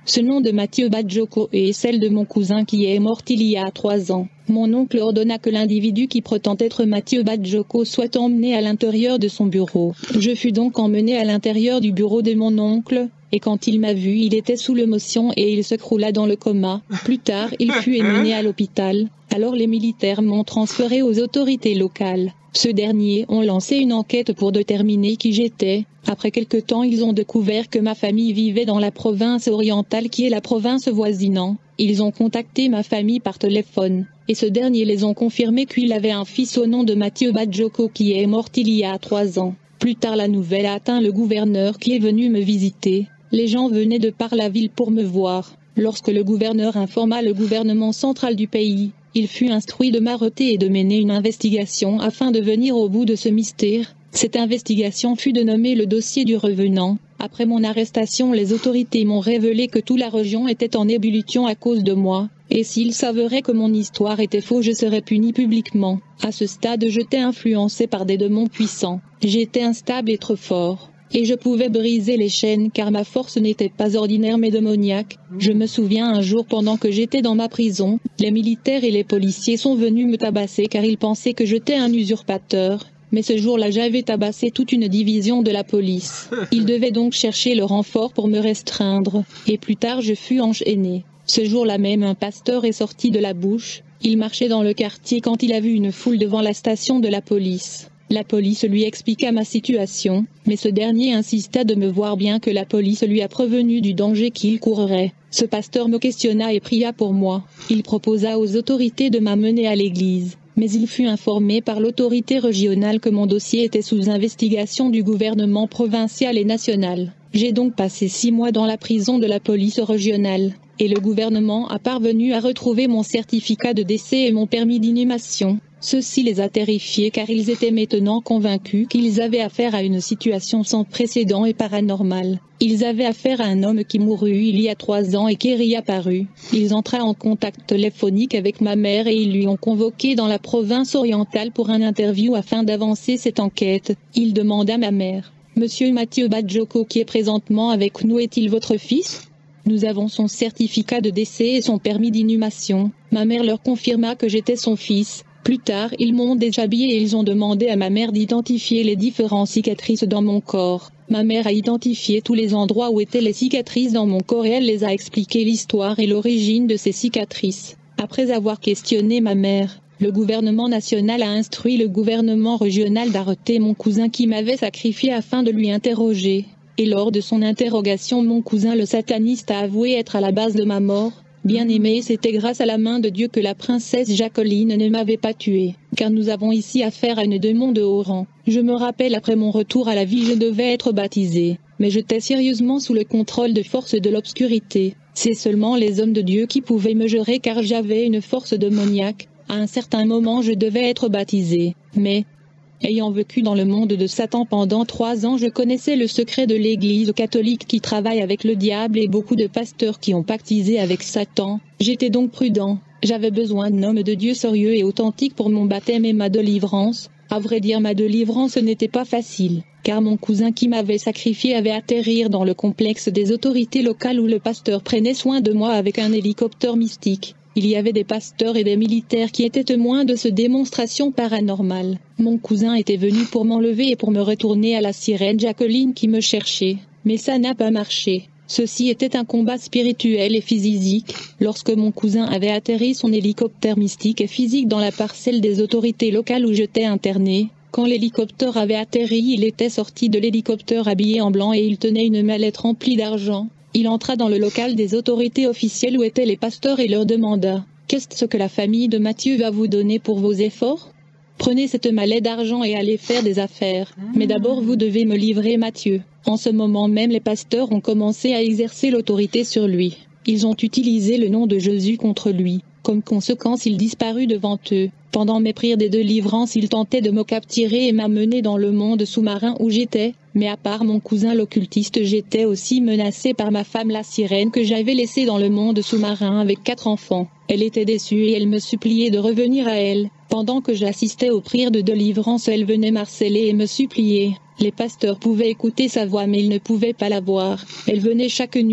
Ce nom de Mathieu Badjoko est celle de mon cousin qui est mort il y a trois ans. Mon oncle ordonna que l'individu qui prétend être Mathieu Badjoko soit emmené à l'intérieur de son bureau. Je fus donc emmené à l'intérieur du bureau de mon oncle, et quand il m'a vu, il était sous l'émotion et il se croula dans le coma. Plus tard, il fut emmené à l'hôpital. Alors les militaires m'ont transféré aux autorités locales. Ceux derniers ont lancé une enquête pour déterminer qui j'étais. Après quelque temps, ils ont découvert que ma famille vivait dans la province orientale qui est la province voisinante. Ils ont contacté ma famille par téléphone, et ce dernier les ont confirmé qu'il avait un fils au nom de Mathieu Badjoko qui est mort il y a trois ans. Plus tard, la nouvelle a atteint le gouverneur qui est venu me visiter. Les gens venaient de par la ville pour me voir. Lorsque le gouverneur informa le gouvernement central du pays, il fut instruit de m'arrêter et de mener une investigation afin de venir au bout de ce mystère. Cette investigation fut de nommer le dossier du revenant. Après mon arrestation, les autorités m'ont révélé que toute la région était en ébullition à cause de moi, et s'il s'avérait que mon histoire était fausse, je serais puni publiquement. À ce stade, j'étais influencé par des démons puissants. J'étais instable et trop fort. Et je pouvais briser les chaînes car ma force n'était pas ordinaire mais démoniaque. Je me souviens un jour pendant que j'étais dans ma prison, les militaires et les policiers sont venus me tabasser car ils pensaient que j'étais un usurpateur. Mais ce jour-là j'avais tabassé toute une division de la police. Ils devaient donc chercher le renfort pour me restreindre. Et plus tard je fus enchaîné. Ce jour-là même un pasteur est sorti de la bouche. Il marchait dans le quartier quand il a vu une foule devant la station de la police. La police lui expliqua ma situation, mais ce dernier insista de me voir bien que la police lui a prévenu du danger qu'il courrait. Ce pasteur me questionna et pria pour moi. Il proposa aux autorités de m'amener à l'église, mais il fut informé par l'autorité régionale que mon dossier était sous investigation du gouvernement provincial et national. J'ai donc passé six mois dans la prison de la police régionale, et le gouvernement a parvenu à retrouver mon certificat de décès et mon permis d'inhumation. Ceci les a terrifiés car ils étaient maintenant convaincus qu'ils avaient affaire à une situation sans précédent et paranormale. Ils avaient affaire à un homme qui mourut il y a trois ans et qui est réapparu. Ils entrèrent en contact téléphonique avec ma mère et ils lui ont convoqué dans la province orientale pour un interview afin d'avancer cette enquête. Il demanda à ma mère, « Monsieur Mathieu Badjoko qui est présentement avec nous est-il votre fils ?» Nous avons son certificat de décès et son permis d'inhumation. Ma mère leur confirma que j'étais son fils. Plus tard, ils m'ont déshabillé et ils ont demandé à ma mère d'identifier les différentes cicatrices dans mon corps. Ma mère a identifié tous les endroits où étaient les cicatrices dans mon corps et elle les a expliqué l'histoire et l'origine de ces cicatrices. Après avoir questionné ma mère, le gouvernement national a instruit le gouvernement régional d'arrêter mon cousin qui m'avait sacrifié afin de lui interroger. Et lors de son interrogation, mon cousin le sataniste a avoué être à la base de ma mort. Bien-aimé, c'était grâce à la main de Dieu que la princesse Jacqueline ne m'avait pas tué, car nous avons ici affaire à une démon de haut rang. Je me rappelle après mon retour à la vie je devais être baptisé, mais j'étais sérieusement sous le contrôle de forces de l'obscurité. C'est seulement les hommes de Dieu qui pouvaient me gérer car j'avais une force démoniaque. À un certain moment je devais être baptisé, mais... Ayant vécu dans le monde de Satan pendant trois ans, je connaissais le secret de l'Église catholique qui travaille avec le diable et beaucoup de pasteurs qui ont pactisé avec Satan. J'étais donc prudent. J'avais besoin d'un homme de Dieu sérieux et authentique pour mon baptême et ma délivrance. À vrai dire, ma délivrance n'était pas facile, car mon cousin qui m'avait sacrifié avait atterri dans le complexe des autorités locales où le pasteur prenait soin de moi avec un hélicoptère mystique. Il y avait des pasteurs et des militaires qui étaient témoins de ces démonstrations paranormales. Mon cousin était venu pour m'enlever et pour me retourner à la sirène Jacqueline qui me cherchait. Mais ça n'a pas marché. Ceci était un combat spirituel et physique. Lorsque mon cousin avait atterri son hélicoptère mystique et physique dans la parcelle des autorités locales où j'étais interné, quand l'hélicoptère avait atterri, il était sorti de l'hélicoptère habillé en blanc et il tenait une mallette remplie d'argent. Il entra dans le local des autorités officielles où étaient les pasteurs et leur demanda « Qu'est-ce que la famille de Mathieu va vous donner pour vos efforts ? Prenez cette mallette d'argent et allez faire des affaires. Mais d'abord vous devez me livrer Mathieu. » En ce moment même les pasteurs ont commencé à exercer l'autorité sur lui. Ils ont utilisé le nom de Jésus contre lui. Comme conséquence il disparut devant eux. Pendant mes prières de délivrance il tentait de me capturer et m'amener dans le monde sous-marin où j'étais. Mais à part mon cousin l'occultiste, j'étais aussi menacée par ma femme la sirène que j'avais laissée dans le monde sous-marin avec quatre enfants. Elle était déçue et elle me suppliait de revenir à elle. Pendant que j'assistais aux prières de délivrance, elle venait m'harceler et me supplier. Les pasteurs pouvaient écouter sa voix mais ils ne pouvaient pas la voir. Elle venait chaque nuit,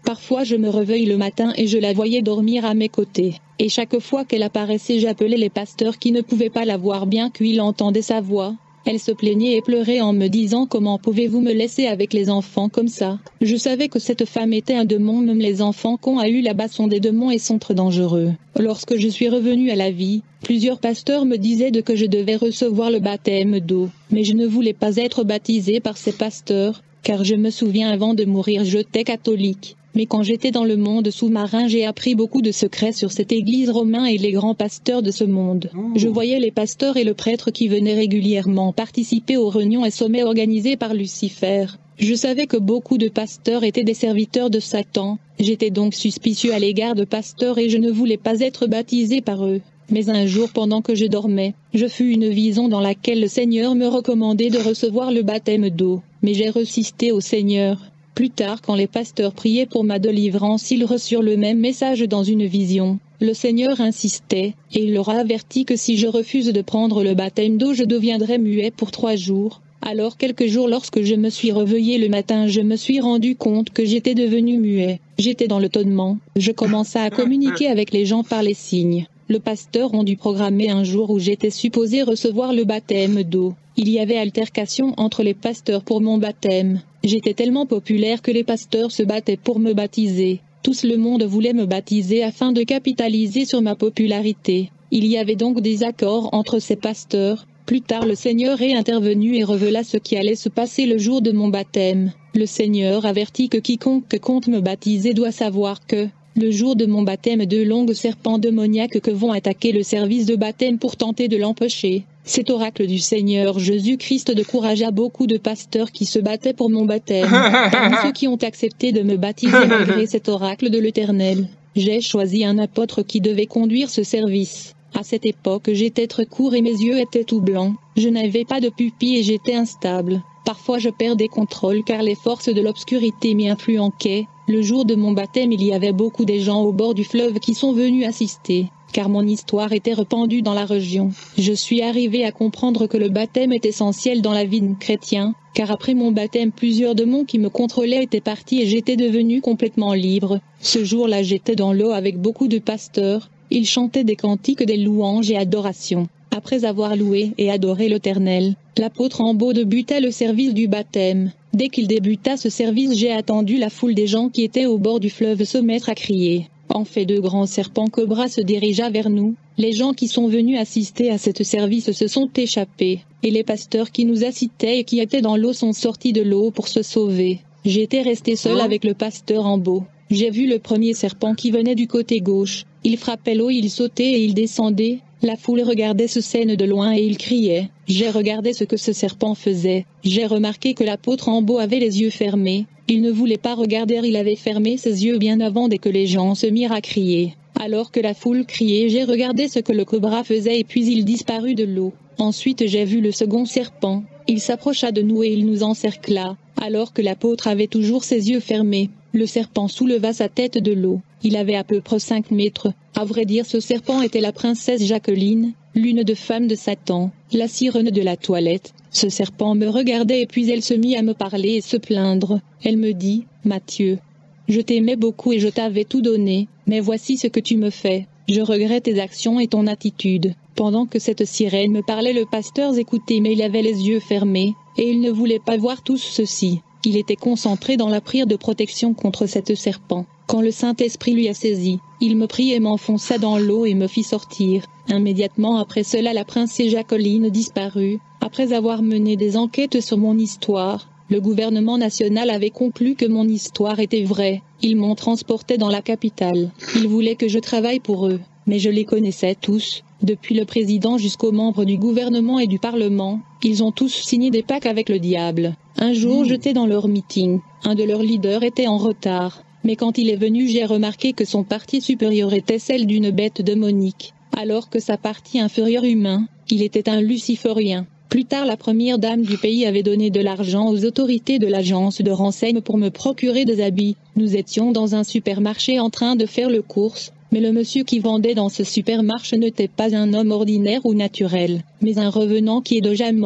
Parfois je me réveille le matin et je la voyais dormir à mes côtés. Et chaque fois qu'elle apparaissait, j'appelais les pasteurs qui ne pouvaient pas la voir bien qu'ils entendaient sa voix. Elle se plaignait et pleurait en me disant: comment pouvez-vous me laisser avec les enfants comme ça? Je savais que cette femme était un démon, même les enfants qu'on a eu là-bas sont des démons et sont très dangereux. Lorsque je suis revenue à la vie, plusieurs pasteurs me disaient de que je devais recevoir le baptême d'eau, mais je ne voulais pas être baptisée par ces pasteurs, car je me souviens avant de mourir j'étais catholique. Mais quand j'étais dans le monde sous-marin, j'ai appris beaucoup de secrets sur cette église romaine et les grands pasteurs de ce monde. Je voyais les pasteurs et le prêtre qui venaient régulièrement participer aux réunions et sommets organisés par Lucifer. Je savais que beaucoup de pasteurs étaient des serviteurs de Satan. J'étais donc suspicieux à l'égard de pasteurs et je ne voulais pas être baptisé par eux. Mais un jour, pendant que je dormais, je fus une vision dans laquelle le Seigneur me recommandait de recevoir le baptême d'eau. Mais j'ai résisté au Seigneur. Plus tard, quand les pasteurs priaient pour ma délivrance, ils reçurent le même message dans une vision. Le Seigneur insistait, et il leur a averti que si je refuse de prendre le baptême d'eau, je deviendrais muet pour trois jours. Alors quelques jours, lorsque je me suis réveillé le matin, je me suis rendu compte que j'étais devenu muet. J'étais dans l'étonnement. Je commençais à communiquer avec les gens par les signes. Le pasteur a dû programmer un jour où j'étais supposé recevoir le baptême d'eau. Il y avait altercation entre les pasteurs pour mon baptême. J'étais tellement populaire que les pasteurs se battaient pour me baptiser. Tout le monde voulait me baptiser afin de capitaliser sur ma popularité. Il y avait donc des accords entre ces pasteurs. Plus tard, le Seigneur est intervenu et révéla ce qui allait se passer le jour de mon baptême. Le Seigneur avertit que quiconque compte me baptiser doit savoir que, le jour de mon baptême, deux longs serpents démoniaques que vont attaquer le service de baptême pour tenter de l'empêcher. Cet oracle du Seigneur Jésus-Christ découragea beaucoup de pasteurs qui se battaient pour mon baptême. Parmi ceux qui ont accepté de me baptiser malgré cet oracle de l'Éternel, j'ai choisi un apôtre qui devait conduire ce service. À cette époque, j'étais très court et mes yeux étaient tout blancs. Je n'avais pas de pupille et j'étais instable. Parfois je perdais contrôle car les forces de l'obscurité m'y influençaient. Le jour de mon baptême, il y avait beaucoup de gens au bord du fleuve qui sont venus assister, car mon histoire était répandue dans la région. Je suis arrivé à comprendre que le baptême est essentiel dans la vie d'un chrétien, car après mon baptême, plusieurs démons qui me contrôlaient étaient partis et j'étais devenu complètement libre. Ce jour-là, j'étais dans l'eau avec beaucoup de pasteurs. Ils chantaient des cantiques, des louanges et adorations. Après avoir loué et adoré l'Éternel, l'apôtre Ambo débuta le service du baptême. Dès qu'il débuta ce service, j'ai attendu la foule des gens qui étaient au bord du fleuve se mettre à crier. En fait, deux grands serpents cobras se dirigea vers nous. Les gens qui sont venus assister à ce service se sont échappés, et les pasteurs qui nous assistaient et qui étaient dans l'eau sont sortis de l'eau pour se sauver. J'étais resté seul avec le pasteur Ambo. J'ai vu le premier serpent qui venait du côté gauche. Il frappait l'eau, il sautait et il descendait. La foule regardait ce scène de loin et il criait. J'ai regardé ce que ce serpent faisait. J'ai remarqué que l'apôtre Ambo avait les yeux fermés. Il ne voulait pas regarder, il avait fermé ses yeux bien avant dès que les gens se mirent à crier. Alors que la foule criait, j'ai regardé ce que le cobra faisait et puis il disparut de l'eau. Ensuite j'ai vu le second serpent. Il s'approcha de nous et il nous encercla. Alors que l'apôtre avait toujours ses yeux fermés, le serpent souleva sa tête de l'eau. Il avait à peu près cinq mètres. À vrai dire, ce serpent était la princesse Jacqueline, l'une des femmes de Satan, la sirène de la toilette. Ce serpent me regardait et puis elle se mit à me parler et se plaindre. Elle me dit, « Matthieu, je t'aimais beaucoup et je t'avais tout donné, mais voici ce que tu me fais. Je regrette tes actions et ton attitude. » Pendant que cette sirène me parlait, le pasteur écoutait, mais il avait les yeux fermés, et il ne voulait pas voir tout ceci. Il était concentré dans la prière de protection contre cet serpent. Quand le Saint-Esprit lui a saisi, il me prit et m'enfonça dans l'eau et me fit sortir. Immédiatement après cela, la princesse Jacqueline disparut. Après avoir mené des enquêtes sur mon histoire, le gouvernement national avait conclu que mon histoire était vraie. Ils m'ont transporté dans la capitale. Ils voulaient que je travaille pour eux, mais je les connaissais tous. Depuis le président jusqu'aux membres du gouvernement et du parlement, ils ont tous signé des pactes avec le diable. Un jour, j'étais dans leur meeting. Un de leurs leaders était en retard. Mais quand il est venu, j'ai remarqué que son partie supérieure était celle d'une bête démoniaque, alors que sa partie inférieure humain, il était un luciférien. Plus tard, la première dame du pays avait donné de l'argent aux autorités de l'agence de renseignement pour me procurer des habits. Nous étions dans un supermarché en train de faire le course, mais le monsieur qui vendait dans ce supermarché n'était pas un homme ordinaire ou naturel, mais un revenant qui est déjà mort.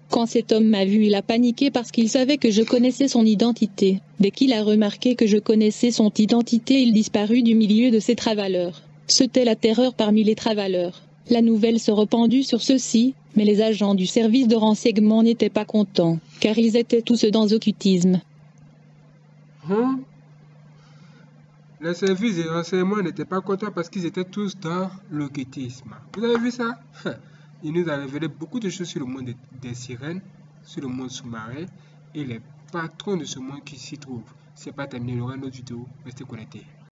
Quand cet homme m'a vu, il a paniqué parce qu'il savait que je connaissais son identité. Dès qu'il a remarqué que je connaissais son identité, il disparut du milieu de ses travailleurs. C'était la terreur parmi les travailleurs. La nouvelle se répandut sur ceux-ci, mais les agents du service de renseignement n'étaient pas contents, car ils étaient tous dans occultisme. Hein? Les services de renseignement n'étaient pas contents parce qu'ils étaient tous dans l'occultisme. Vous avez vu ça? Il nous a révélé beaucoup de choses sur le monde des, des sirènes, sur le monde sous-marin et les patrons de ce monde qui s'y trouvent. C'est pas terminé, il y aura une autre vidéo. Restez connectés.